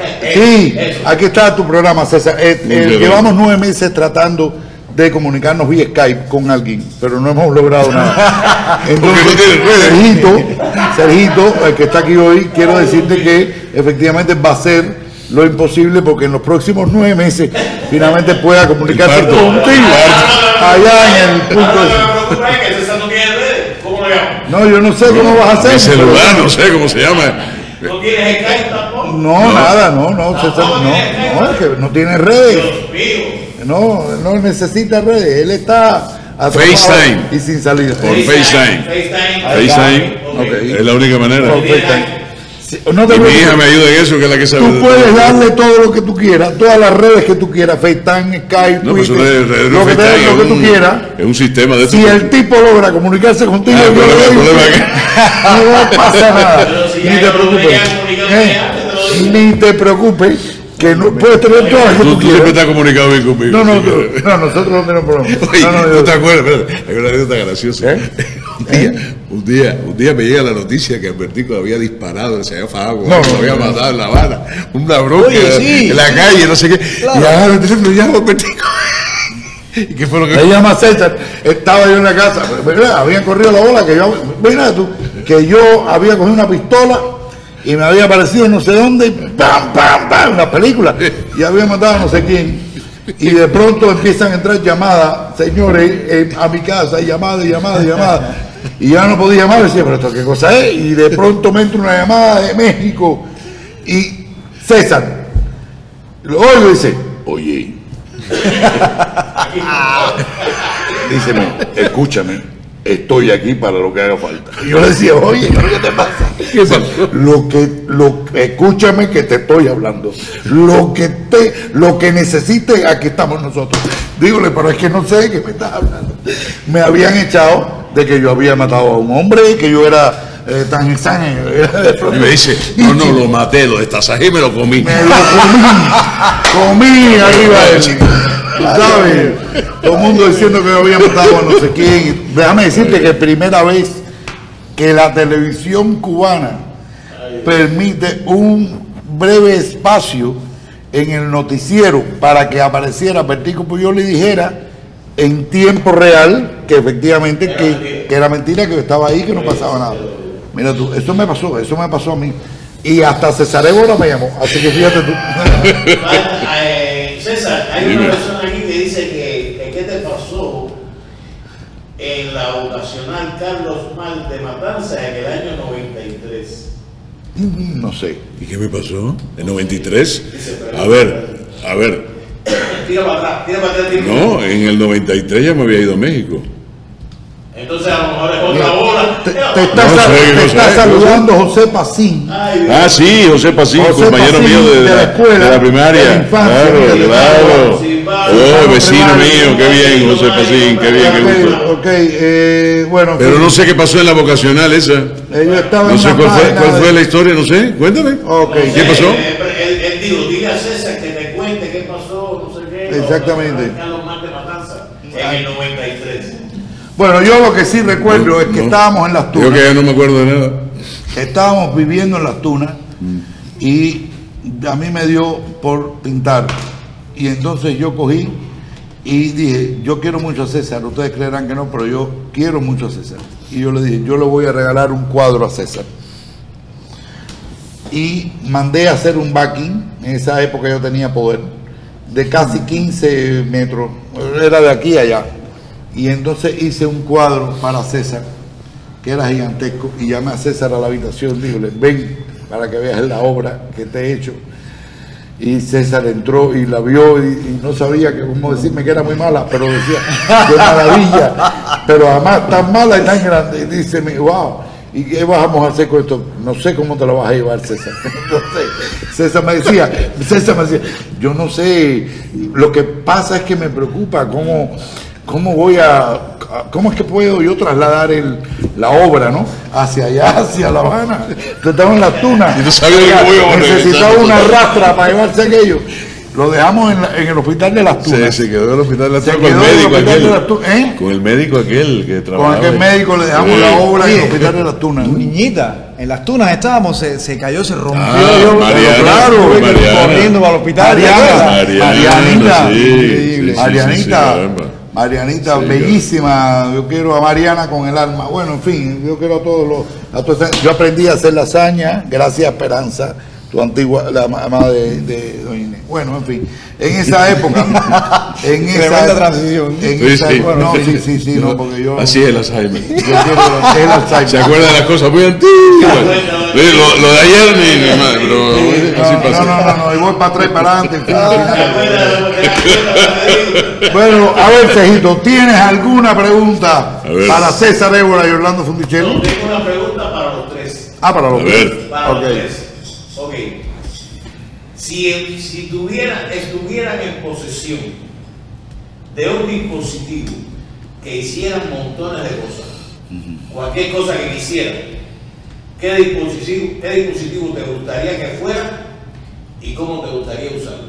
Speaker 3: Sí, aquí está tu programa, César. Eh,
Speaker 7: Muy
Speaker 3: eh,
Speaker 7: bien.
Speaker 3: llevamos nueve meses tratando de comunicarnos vía Skype con alguien, pero no hemos logrado nada. Entonces,
Speaker 7: no tiene redes.
Speaker 3: Sergito, Sergito, el que está aquí hoy, quiero decirte que efectivamente va a ser lo imposible porque en los próximos nueve meses finalmente pueda comunicarse
Speaker 7: El parto.
Speaker 3: contigo allá en el punto
Speaker 4: Ahora
Speaker 3: de...
Speaker 4: lo que me preocupa es que César no tiene redes. ¿Cómo lo llamo?
Speaker 3: No, yo no sé cómo vas a hacer.
Speaker 7: Mi
Speaker 3: pero-
Speaker 7: celular, no sé cómo se llama.
Speaker 4: ¿No tienes Skype tampoco?
Speaker 3: No, nada, no, no, César,
Speaker 4: Tampoco
Speaker 3: no,
Speaker 4: tiene Skype.
Speaker 3: no, es que no tiene redes.
Speaker 4: Dios mío.
Speaker 3: No, no necesita redes, él está atrapado
Speaker 7: FaceTime.
Speaker 3: y sin salida.
Speaker 7: Por FaceTime.
Speaker 4: FaceTime.
Speaker 7: FaceTime.
Speaker 4: Ok.
Speaker 7: Es la única manera.
Speaker 3: Por FaceTime. Sí, no te
Speaker 7: Y mi
Speaker 3: preocupes.
Speaker 7: hija me ayuda en eso, que es la que sabe.
Speaker 3: Tú
Speaker 7: de-
Speaker 3: puedes darle todo lo que tú quieras, todas las redes que tú quieras, FaceTime, Skype,
Speaker 7: No, pues
Speaker 3: Twitter,
Speaker 7: eso es- es-
Speaker 3: lo que, te-
Speaker 7: FaceTime
Speaker 3: lo que
Speaker 7: es
Speaker 3: tú
Speaker 7: un-
Speaker 3: quieras.
Speaker 7: Es un sistema de
Speaker 3: Si
Speaker 7: estos-
Speaker 3: el tipo logra comunicarse contigo,
Speaker 7: Ah, el
Speaker 3: yo
Speaker 7: problema-
Speaker 3: le
Speaker 7: el
Speaker 3: doy-
Speaker 7: problema es que-
Speaker 3: no pasa nada.
Speaker 4: Pero si
Speaker 3: Ni
Speaker 4: ya
Speaker 3: te
Speaker 4: no
Speaker 3: preocupes.
Speaker 4: veía comunicándose
Speaker 3: Eh,
Speaker 4: antes, te lo digo.
Speaker 3: Ni te preocupes, que no puedes tener todas las que
Speaker 7: Tú,
Speaker 3: tú
Speaker 7: tú siempre
Speaker 3: quieras.
Speaker 7: estás comunicado bien conmigo.
Speaker 3: No, no,
Speaker 7: así
Speaker 3: tú-
Speaker 7: que-
Speaker 3: no, nosotros no tenemos problema.
Speaker 7: Oye,
Speaker 3: No, no,
Speaker 7: ¿no
Speaker 3: yo-
Speaker 7: te acuerdas? Espérate, hay una anécdota graciosa.
Speaker 3: ¿Eh?
Speaker 7: Un, día, un, día, un día me llega la noticia que Albertico había disparado, se había fajado,
Speaker 3: No,
Speaker 7: se
Speaker 3: no,
Speaker 7: había
Speaker 3: no.
Speaker 7: matado en La Habana, una bronca
Speaker 6: Oye, sí,
Speaker 7: en la
Speaker 6: sí.
Speaker 7: calle, no sé qué.
Speaker 6: Claro.
Speaker 7: Y agarra el teléfono y llama a Albertico. ¿Y qué fue lo que
Speaker 3: Se llama César, estaba yo en la casa, ¿verdad? Habían corrido la bola que yo, mira tú, que yo había cogido una pistola y me había aparecido no sé dónde, y pam, pam, pam, una película, y había matado a no sé quién. Y de pronto empiezan a entrar llamadas, señores, eh, a mi casa, y llamadas, y llamadas, y llamadas. Y ya no podía llamar, decía, pero esto qué cosa es. Y de pronto me entra una llamada de México, y César, lo oigo y dice, oye, díceme, escúchame,
Speaker 1: estoy aquí para lo que haga falta. Y yo le decía, oye, ¿qué te pasa? ¿Qué pasa? Lo que, lo, escúchame que te estoy hablando. Lo que te, lo que necesites, aquí estamos nosotros. Dígole, pero es que no sé de qué me estás hablando. Me habían echado de que yo había matado a un hombre, que yo era eh, tan extraño.
Speaker 7: Y me dice, no, no, lo maté, lo destazajé y me lo comí.
Speaker 1: Me lo comí, comí arriba de él. Tú sabes, todo el mundo diciendo que yo había matado a no sé quién. Déjame decirte que primera vez que la televisión cubana permite un breve espacio en el noticiero para que apareciera Bertico Puyol y dijera en tiempo real que efectivamente que, que era mentira, que yo estaba ahí, que no pasaba nada. Mira tú, eso me pasó, eso me pasó a mí. Y hasta César Évora me llamó, así que fíjate tú.
Speaker 4: César, hay una persona aquí que dice que, que ¿qué te pasó en la vocacional Carlos Mal de Matanzas en el año noventa y tres?
Speaker 1: No sé.
Speaker 7: ¿Y qué me pasó? ¿En noventa y tres? A ver, a ver.
Speaker 4: Tira para atrás, tira para atrás. Tira.
Speaker 7: No, en el noventa y tres ya me había ido a México.
Speaker 4: Entonces a lo mejor es otra bola.
Speaker 1: Te, te
Speaker 7: No
Speaker 1: está,
Speaker 7: sé,
Speaker 1: te
Speaker 7: no
Speaker 1: está
Speaker 7: sé,
Speaker 1: saludando José Pacín.
Speaker 4: Ay,
Speaker 7: Ah, sí, José Pacín,
Speaker 1: José
Speaker 7: compañero
Speaker 1: Pacín,
Speaker 7: mío de,
Speaker 1: de la escuela,
Speaker 7: de la primaria.
Speaker 1: de la infancia,
Speaker 7: claro,
Speaker 1: de la
Speaker 7: claro.
Speaker 4: Sí, va,
Speaker 7: Oh,
Speaker 4: va,
Speaker 7: vecino
Speaker 1: primaria.
Speaker 7: mío, qué bien, José Pacín, qué bien, qué gusto.
Speaker 1: Ok, ok, eh, bueno.
Speaker 7: Pero
Speaker 1: sí,
Speaker 7: no sé qué pasó en la vocacional esa.
Speaker 1: ellos estaban
Speaker 7: No
Speaker 1: en
Speaker 7: sé
Speaker 1: una
Speaker 7: cuál fue,
Speaker 1: página
Speaker 7: cuál
Speaker 1: de-
Speaker 7: fue la historia, no sé. Cuéntame.
Speaker 1: Ok,
Speaker 4: no sé,
Speaker 7: ¿Qué pasó?
Speaker 4: eh, Él, él dijo, dile a César que te cuente qué pasó, no sé qué.
Speaker 1: Exactamente.
Speaker 4: Carlos Mal de Matanzas en el noventa y tres.
Speaker 1: Bueno, yo lo que sí recuerdo es que
Speaker 7: No.
Speaker 1: estábamos en las
Speaker 7: Yo que
Speaker 1: tunas,
Speaker 7: ya no me acuerdo de nada.
Speaker 1: estábamos viviendo en las tunas y a mí me dio por pintar. Y entonces yo cogí y dije, yo quiero mucho a César, ustedes creerán que no, pero yo quiero mucho a César. Y yo le dije, yo le voy a regalar un cuadro a César. Y mandé a hacer un backing, en esa época yo tenía poder, de casi quince metros, era de aquí a allá. Y entonces hice un cuadro para César, que era gigantesco, y llamé a César a la habitación, dígole, ven para que veas la obra que te he hecho. Y César entró y la vio y, y no sabía que, cómo decirme que era muy mala, pero decía, qué maravilla, pero además tan mala y tan grande. Y dice, wow, ¿y qué vamos a hacer con esto? No sé cómo te lo vas a llevar, César. Entonces, César me decía, César me decía, yo no sé, lo que pasa es que me preocupa cómo, cómo voy a, cómo es que puedo yo trasladar el, la obra, ¿no? Hacia allá, hacia La Habana. Entonces estaba en las tunas.
Speaker 7: Y no sabía que voy a
Speaker 1: Necesitaba
Speaker 7: regresar.
Speaker 1: una rastra para llevarse aquello. Lo dejamos en, la- en el hospital de las
Speaker 7: Se,
Speaker 1: tunas.
Speaker 7: se quedó en el hospital de la
Speaker 1: Se
Speaker 7: Tuna con el
Speaker 1: quedó en el
Speaker 7: médico
Speaker 1: hospital de
Speaker 7: aquel.
Speaker 1: las tunas, ¿eh?
Speaker 7: Con el médico aquel que
Speaker 1: Con
Speaker 7: trabajaba.
Speaker 1: aquel
Speaker 7: ahí.
Speaker 1: médico le dejamos
Speaker 7: Sí.
Speaker 1: la obra en el
Speaker 6: Oye,
Speaker 1: hospital de las tunas.
Speaker 6: Tu niñita, en las tunas estábamos, se, se cayó, se rompió.
Speaker 7: Ah,
Speaker 6: yo,
Speaker 7: Mariana,
Speaker 6: pero claro, tuve que ir
Speaker 7: Mariana.
Speaker 6: corriendo para el hospital.
Speaker 1: Mariana,
Speaker 7: Mariana,
Speaker 1: Marianita,
Speaker 7: sí,
Speaker 6: increíble.
Speaker 7: sí, sí,
Speaker 1: Marianita,
Speaker 7: sí, sí, caramba.
Speaker 1: Marianita,
Speaker 7: Sí,
Speaker 1: bellísima. Yo quiero a Mariana con el alma. Bueno, en fin, yo quiero a todos los. A todos, yo aprendí a hacer lasaña, gracias a Esperanza, tu antigua, la mamá de, de Doña Inés. Bueno, en fin, en esa época. en esa
Speaker 6: Tremenda transición.
Speaker 1: En
Speaker 7: Sí,
Speaker 1: esa
Speaker 7: sí.
Speaker 1: época, no, sí, sí, sí, no, porque yo.
Speaker 7: Así es el Alzheimer.
Speaker 1: Yo quiero el Alzheimer.
Speaker 7: Se acuerda de las cosas muy antiguas. Sí, lo, lo de ayer ni, ni más, pero
Speaker 1: Sí,
Speaker 7: así
Speaker 1: no,
Speaker 7: pasa.
Speaker 1: no, no, no, no, y voy para atrás y para adelante. En fin,
Speaker 4: ¿Te
Speaker 1: al final.
Speaker 4: acuerdas de lo que era?
Speaker 1: Bueno, a ver, Cejito, ¿tienes alguna pregunta
Speaker 7: A ver.
Speaker 1: para César Évora y Orlando Fundicelli?
Speaker 4: No, tengo una pregunta para los tres.
Speaker 1: Ah, para los
Speaker 7: A
Speaker 1: tres.
Speaker 7: ver.
Speaker 4: Para
Speaker 1: Ok.
Speaker 4: los tres. Ok. Si, si tuvieran, estuvieran en posesión de un dispositivo que hiciera montones de cosas, cualquier cosa que quisieran, ¿qué dispositivo, qué dispositivo te gustaría que fuera y cómo te gustaría usarlo?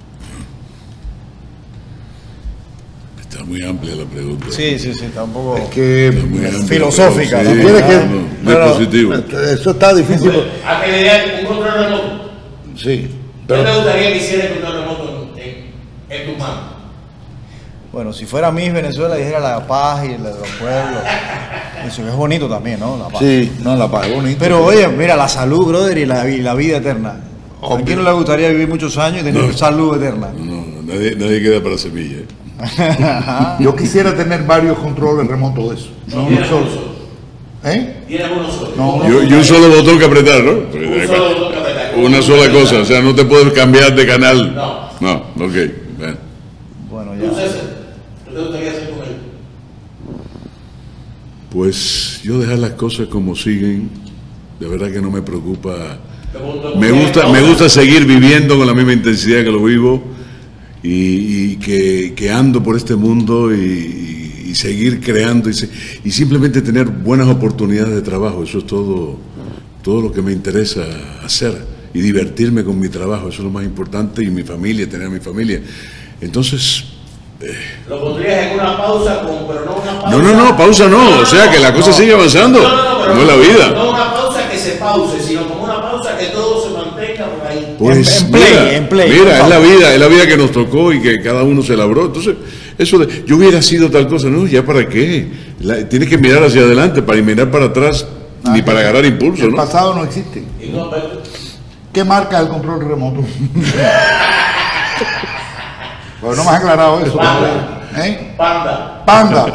Speaker 7: Está muy amplia la pregunta.
Speaker 6: Sí, sí, sí, tampoco.
Speaker 1: Es que
Speaker 7: Está muy amplia,
Speaker 6: filosófica,
Speaker 7: pero
Speaker 1: ¿no?
Speaker 7: sí,
Speaker 1: ¿Quieres que-
Speaker 7: no, no,
Speaker 1: Bueno,
Speaker 7: dispositivo.
Speaker 1: eso está difícil.
Speaker 4: ¿A que le den un control remoto?
Speaker 1: Sí,
Speaker 4: ¿Qué te
Speaker 1: pero
Speaker 4: gustaría que hiciera el control remoto en, en, en tus manos?
Speaker 6: Bueno, si fuera Miss Venezuela, dijera la paz y la de los pueblos. Eso es bonito también, ¿no? La paz.
Speaker 1: sí, no, la paz es bonita.
Speaker 6: Pero oye, mira, la salud, brother, y la, y la vida eterna. ¿A quién no le gustaría vivir muchos años y tener
Speaker 7: No.
Speaker 6: salud eterna?
Speaker 7: No, no, nadie, nadie queda para semilla. ¿eh?
Speaker 1: yo quisiera tener varios controles remotos de eso. No, no
Speaker 4: Tienes uno
Speaker 1: solo.
Speaker 4: solo.
Speaker 1: ¿Eh?
Speaker 4: Tienes uno solo.
Speaker 1: No,
Speaker 7: Y, y un solo botón que apretar, ¿no? Porque
Speaker 4: Un
Speaker 7: de-
Speaker 4: solo botón que apretar.
Speaker 7: Una sola cosa, o sea, no te puedes cambiar de canal.
Speaker 4: No.
Speaker 7: No, ok. Bueno.
Speaker 6: Bueno,
Speaker 4: ¿Tú,
Speaker 6: ya.
Speaker 4: César? ¿Qué te gustaría hacer con él?
Speaker 7: Pues yo dejar las cosas como siguen, de verdad que no me preocupa. Me gusta, me gusta seguir viviendo con la misma intensidad que lo vivo y, y que, que ando por este mundo y, y seguir creando y, se, y simplemente tener buenas oportunidades de trabajo. Eso es todo, todo lo que me interesa hacer y divertirme con mi trabajo. Eso es lo más importante, y mi familia, tener a mi familia. Entonces...
Speaker 4: Lo pondrías en una pausa, con, pero no una pausa.
Speaker 7: No, no, no, pausa no, no, no o sea, que la cosa no, sigue avanzando, no, no, no, como es la vida.
Speaker 4: No una pausa que se pause, sino como una pausa que todo se mantenga por ahí.
Speaker 7: Pues
Speaker 6: en, en play,
Speaker 7: mira,
Speaker 6: en play.
Speaker 7: Mira, es la vida, es la vida que nos tocó y que cada uno se labró. Entonces, eso de, yo hubiera sido tal cosa, no, ¿ya para qué? La, tienes que mirar hacia adelante, para mirar para atrás, ah, ni para agarrar impulso,
Speaker 3: el
Speaker 7: ¿no?
Speaker 3: El pasado no existe.
Speaker 4: No, pero...
Speaker 3: ¿Qué marca el control remoto? Pues no me has aclarado eso.
Speaker 4: Panda.
Speaker 3: ¿Eh?
Speaker 4: Panda.
Speaker 3: Panda.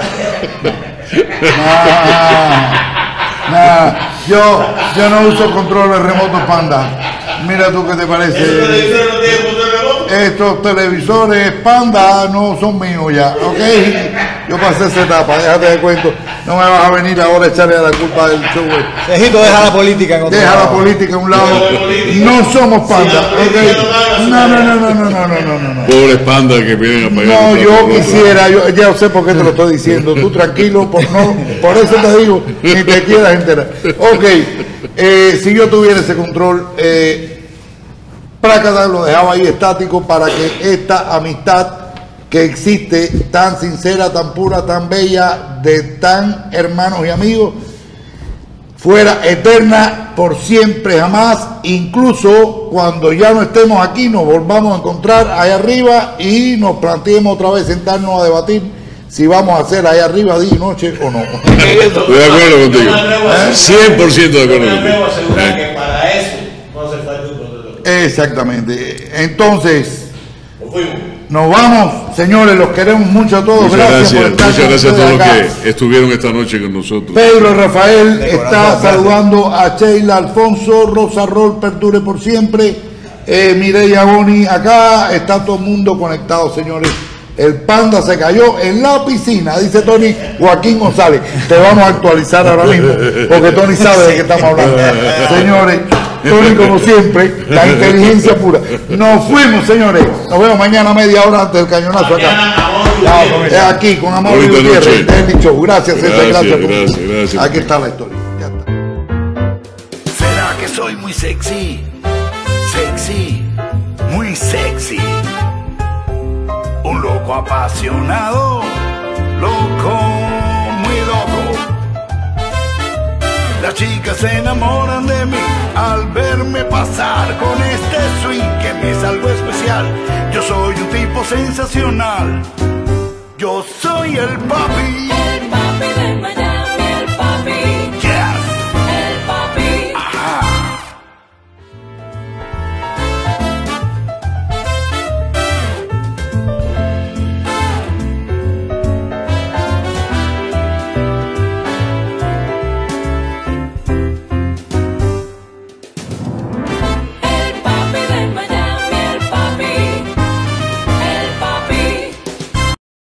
Speaker 3: Nah, nah. Yo, yo no uso controles remotos Panda. Mira tú qué te parece.
Speaker 4: ¿El televisor no tiene control remoto?
Speaker 3: Estos televisores Panda no son míos ya, ¿ok? Yo pasé esa etapa, déjate de cuento. No me vas a venir ahora a echarle a la culpa del show.
Speaker 6: Cejito, deja la política en otro
Speaker 3: Deja
Speaker 6: lado.
Speaker 3: la política a un lado. No somos Panda, ¿ok? No, no, no, no, no, no, no, no, no.
Speaker 7: Pobres pandas que vienen a pagar.
Speaker 3: No, yo quisiera, yo ya sé por qué te lo estoy diciendo. Tú tranquilo, por, no, por eso te digo, ni te quieras enterar. Ok, eh, si yo tuviera ese control, eh, Prácata lo dejaba ahí estático para que esta amistad que existe, tan sincera, tan pura, tan bella, de tan hermanos y amigos, fuera eterna por siempre, jamás. Incluso cuando ya no estemos aquí, nos volvamos a encontrar allá arriba y nos planteemos otra vez sentarnos a debatir si vamos a hacer allá arriba día y noche o no.
Speaker 7: Estoy de acuerdo contigo. cien por ciento de acuerdo
Speaker 4: contigo. Yo me atrevo a asegurar
Speaker 7: contigo.
Speaker 4: que para eso no hace falta un control.
Speaker 3: Exactamente. Entonces,
Speaker 4: Nos fuimos.
Speaker 3: nos vamos, señores, los queremos mucho a todos.
Speaker 7: Muchas
Speaker 3: gracias,
Speaker 7: gracias,
Speaker 3: por estar
Speaker 7: muchas
Speaker 3: con
Speaker 7: gracias a todos los
Speaker 3: ustedes acá.
Speaker 7: que estuvieron esta noche con nosotros.
Speaker 3: Pedro Rafael
Speaker 6: De
Speaker 3: está
Speaker 6: corazón,
Speaker 3: saludando a Sheila Alfonso, Rosa Rol, perdure por siempre, eh, Mireya Boni, acá está todo el mundo conectado, señores. El Panda se cayó en la piscina, dice Tony Joaquín González. Te vamos a actualizar ahora mismo, porque Tony sabe de qué estamos hablando. Señores, Tony, como siempre, la inteligencia pura. Nos fuimos, señores. Nos vemos mañana a media hora antes del cañonazo acá. Es aquí, con Amor y
Speaker 7: Bonita
Speaker 3: Gutiérrez.
Speaker 7: noche.
Speaker 3: Del Show. Gracias, César.
Speaker 7: Gracias,
Speaker 3: Gracias, por-
Speaker 7: gracias, gracias.
Speaker 3: Aquí está la historia. Ya está.
Speaker 1: ¿Será que soy muy sexy? Sexy, muy sexy. Un loco apasionado, loco, muy loco. Las chicas se enamoran de mí al verme pasar con este swing que me es algo especial. Yo soy un tipo sensacional. Yo soy el papi.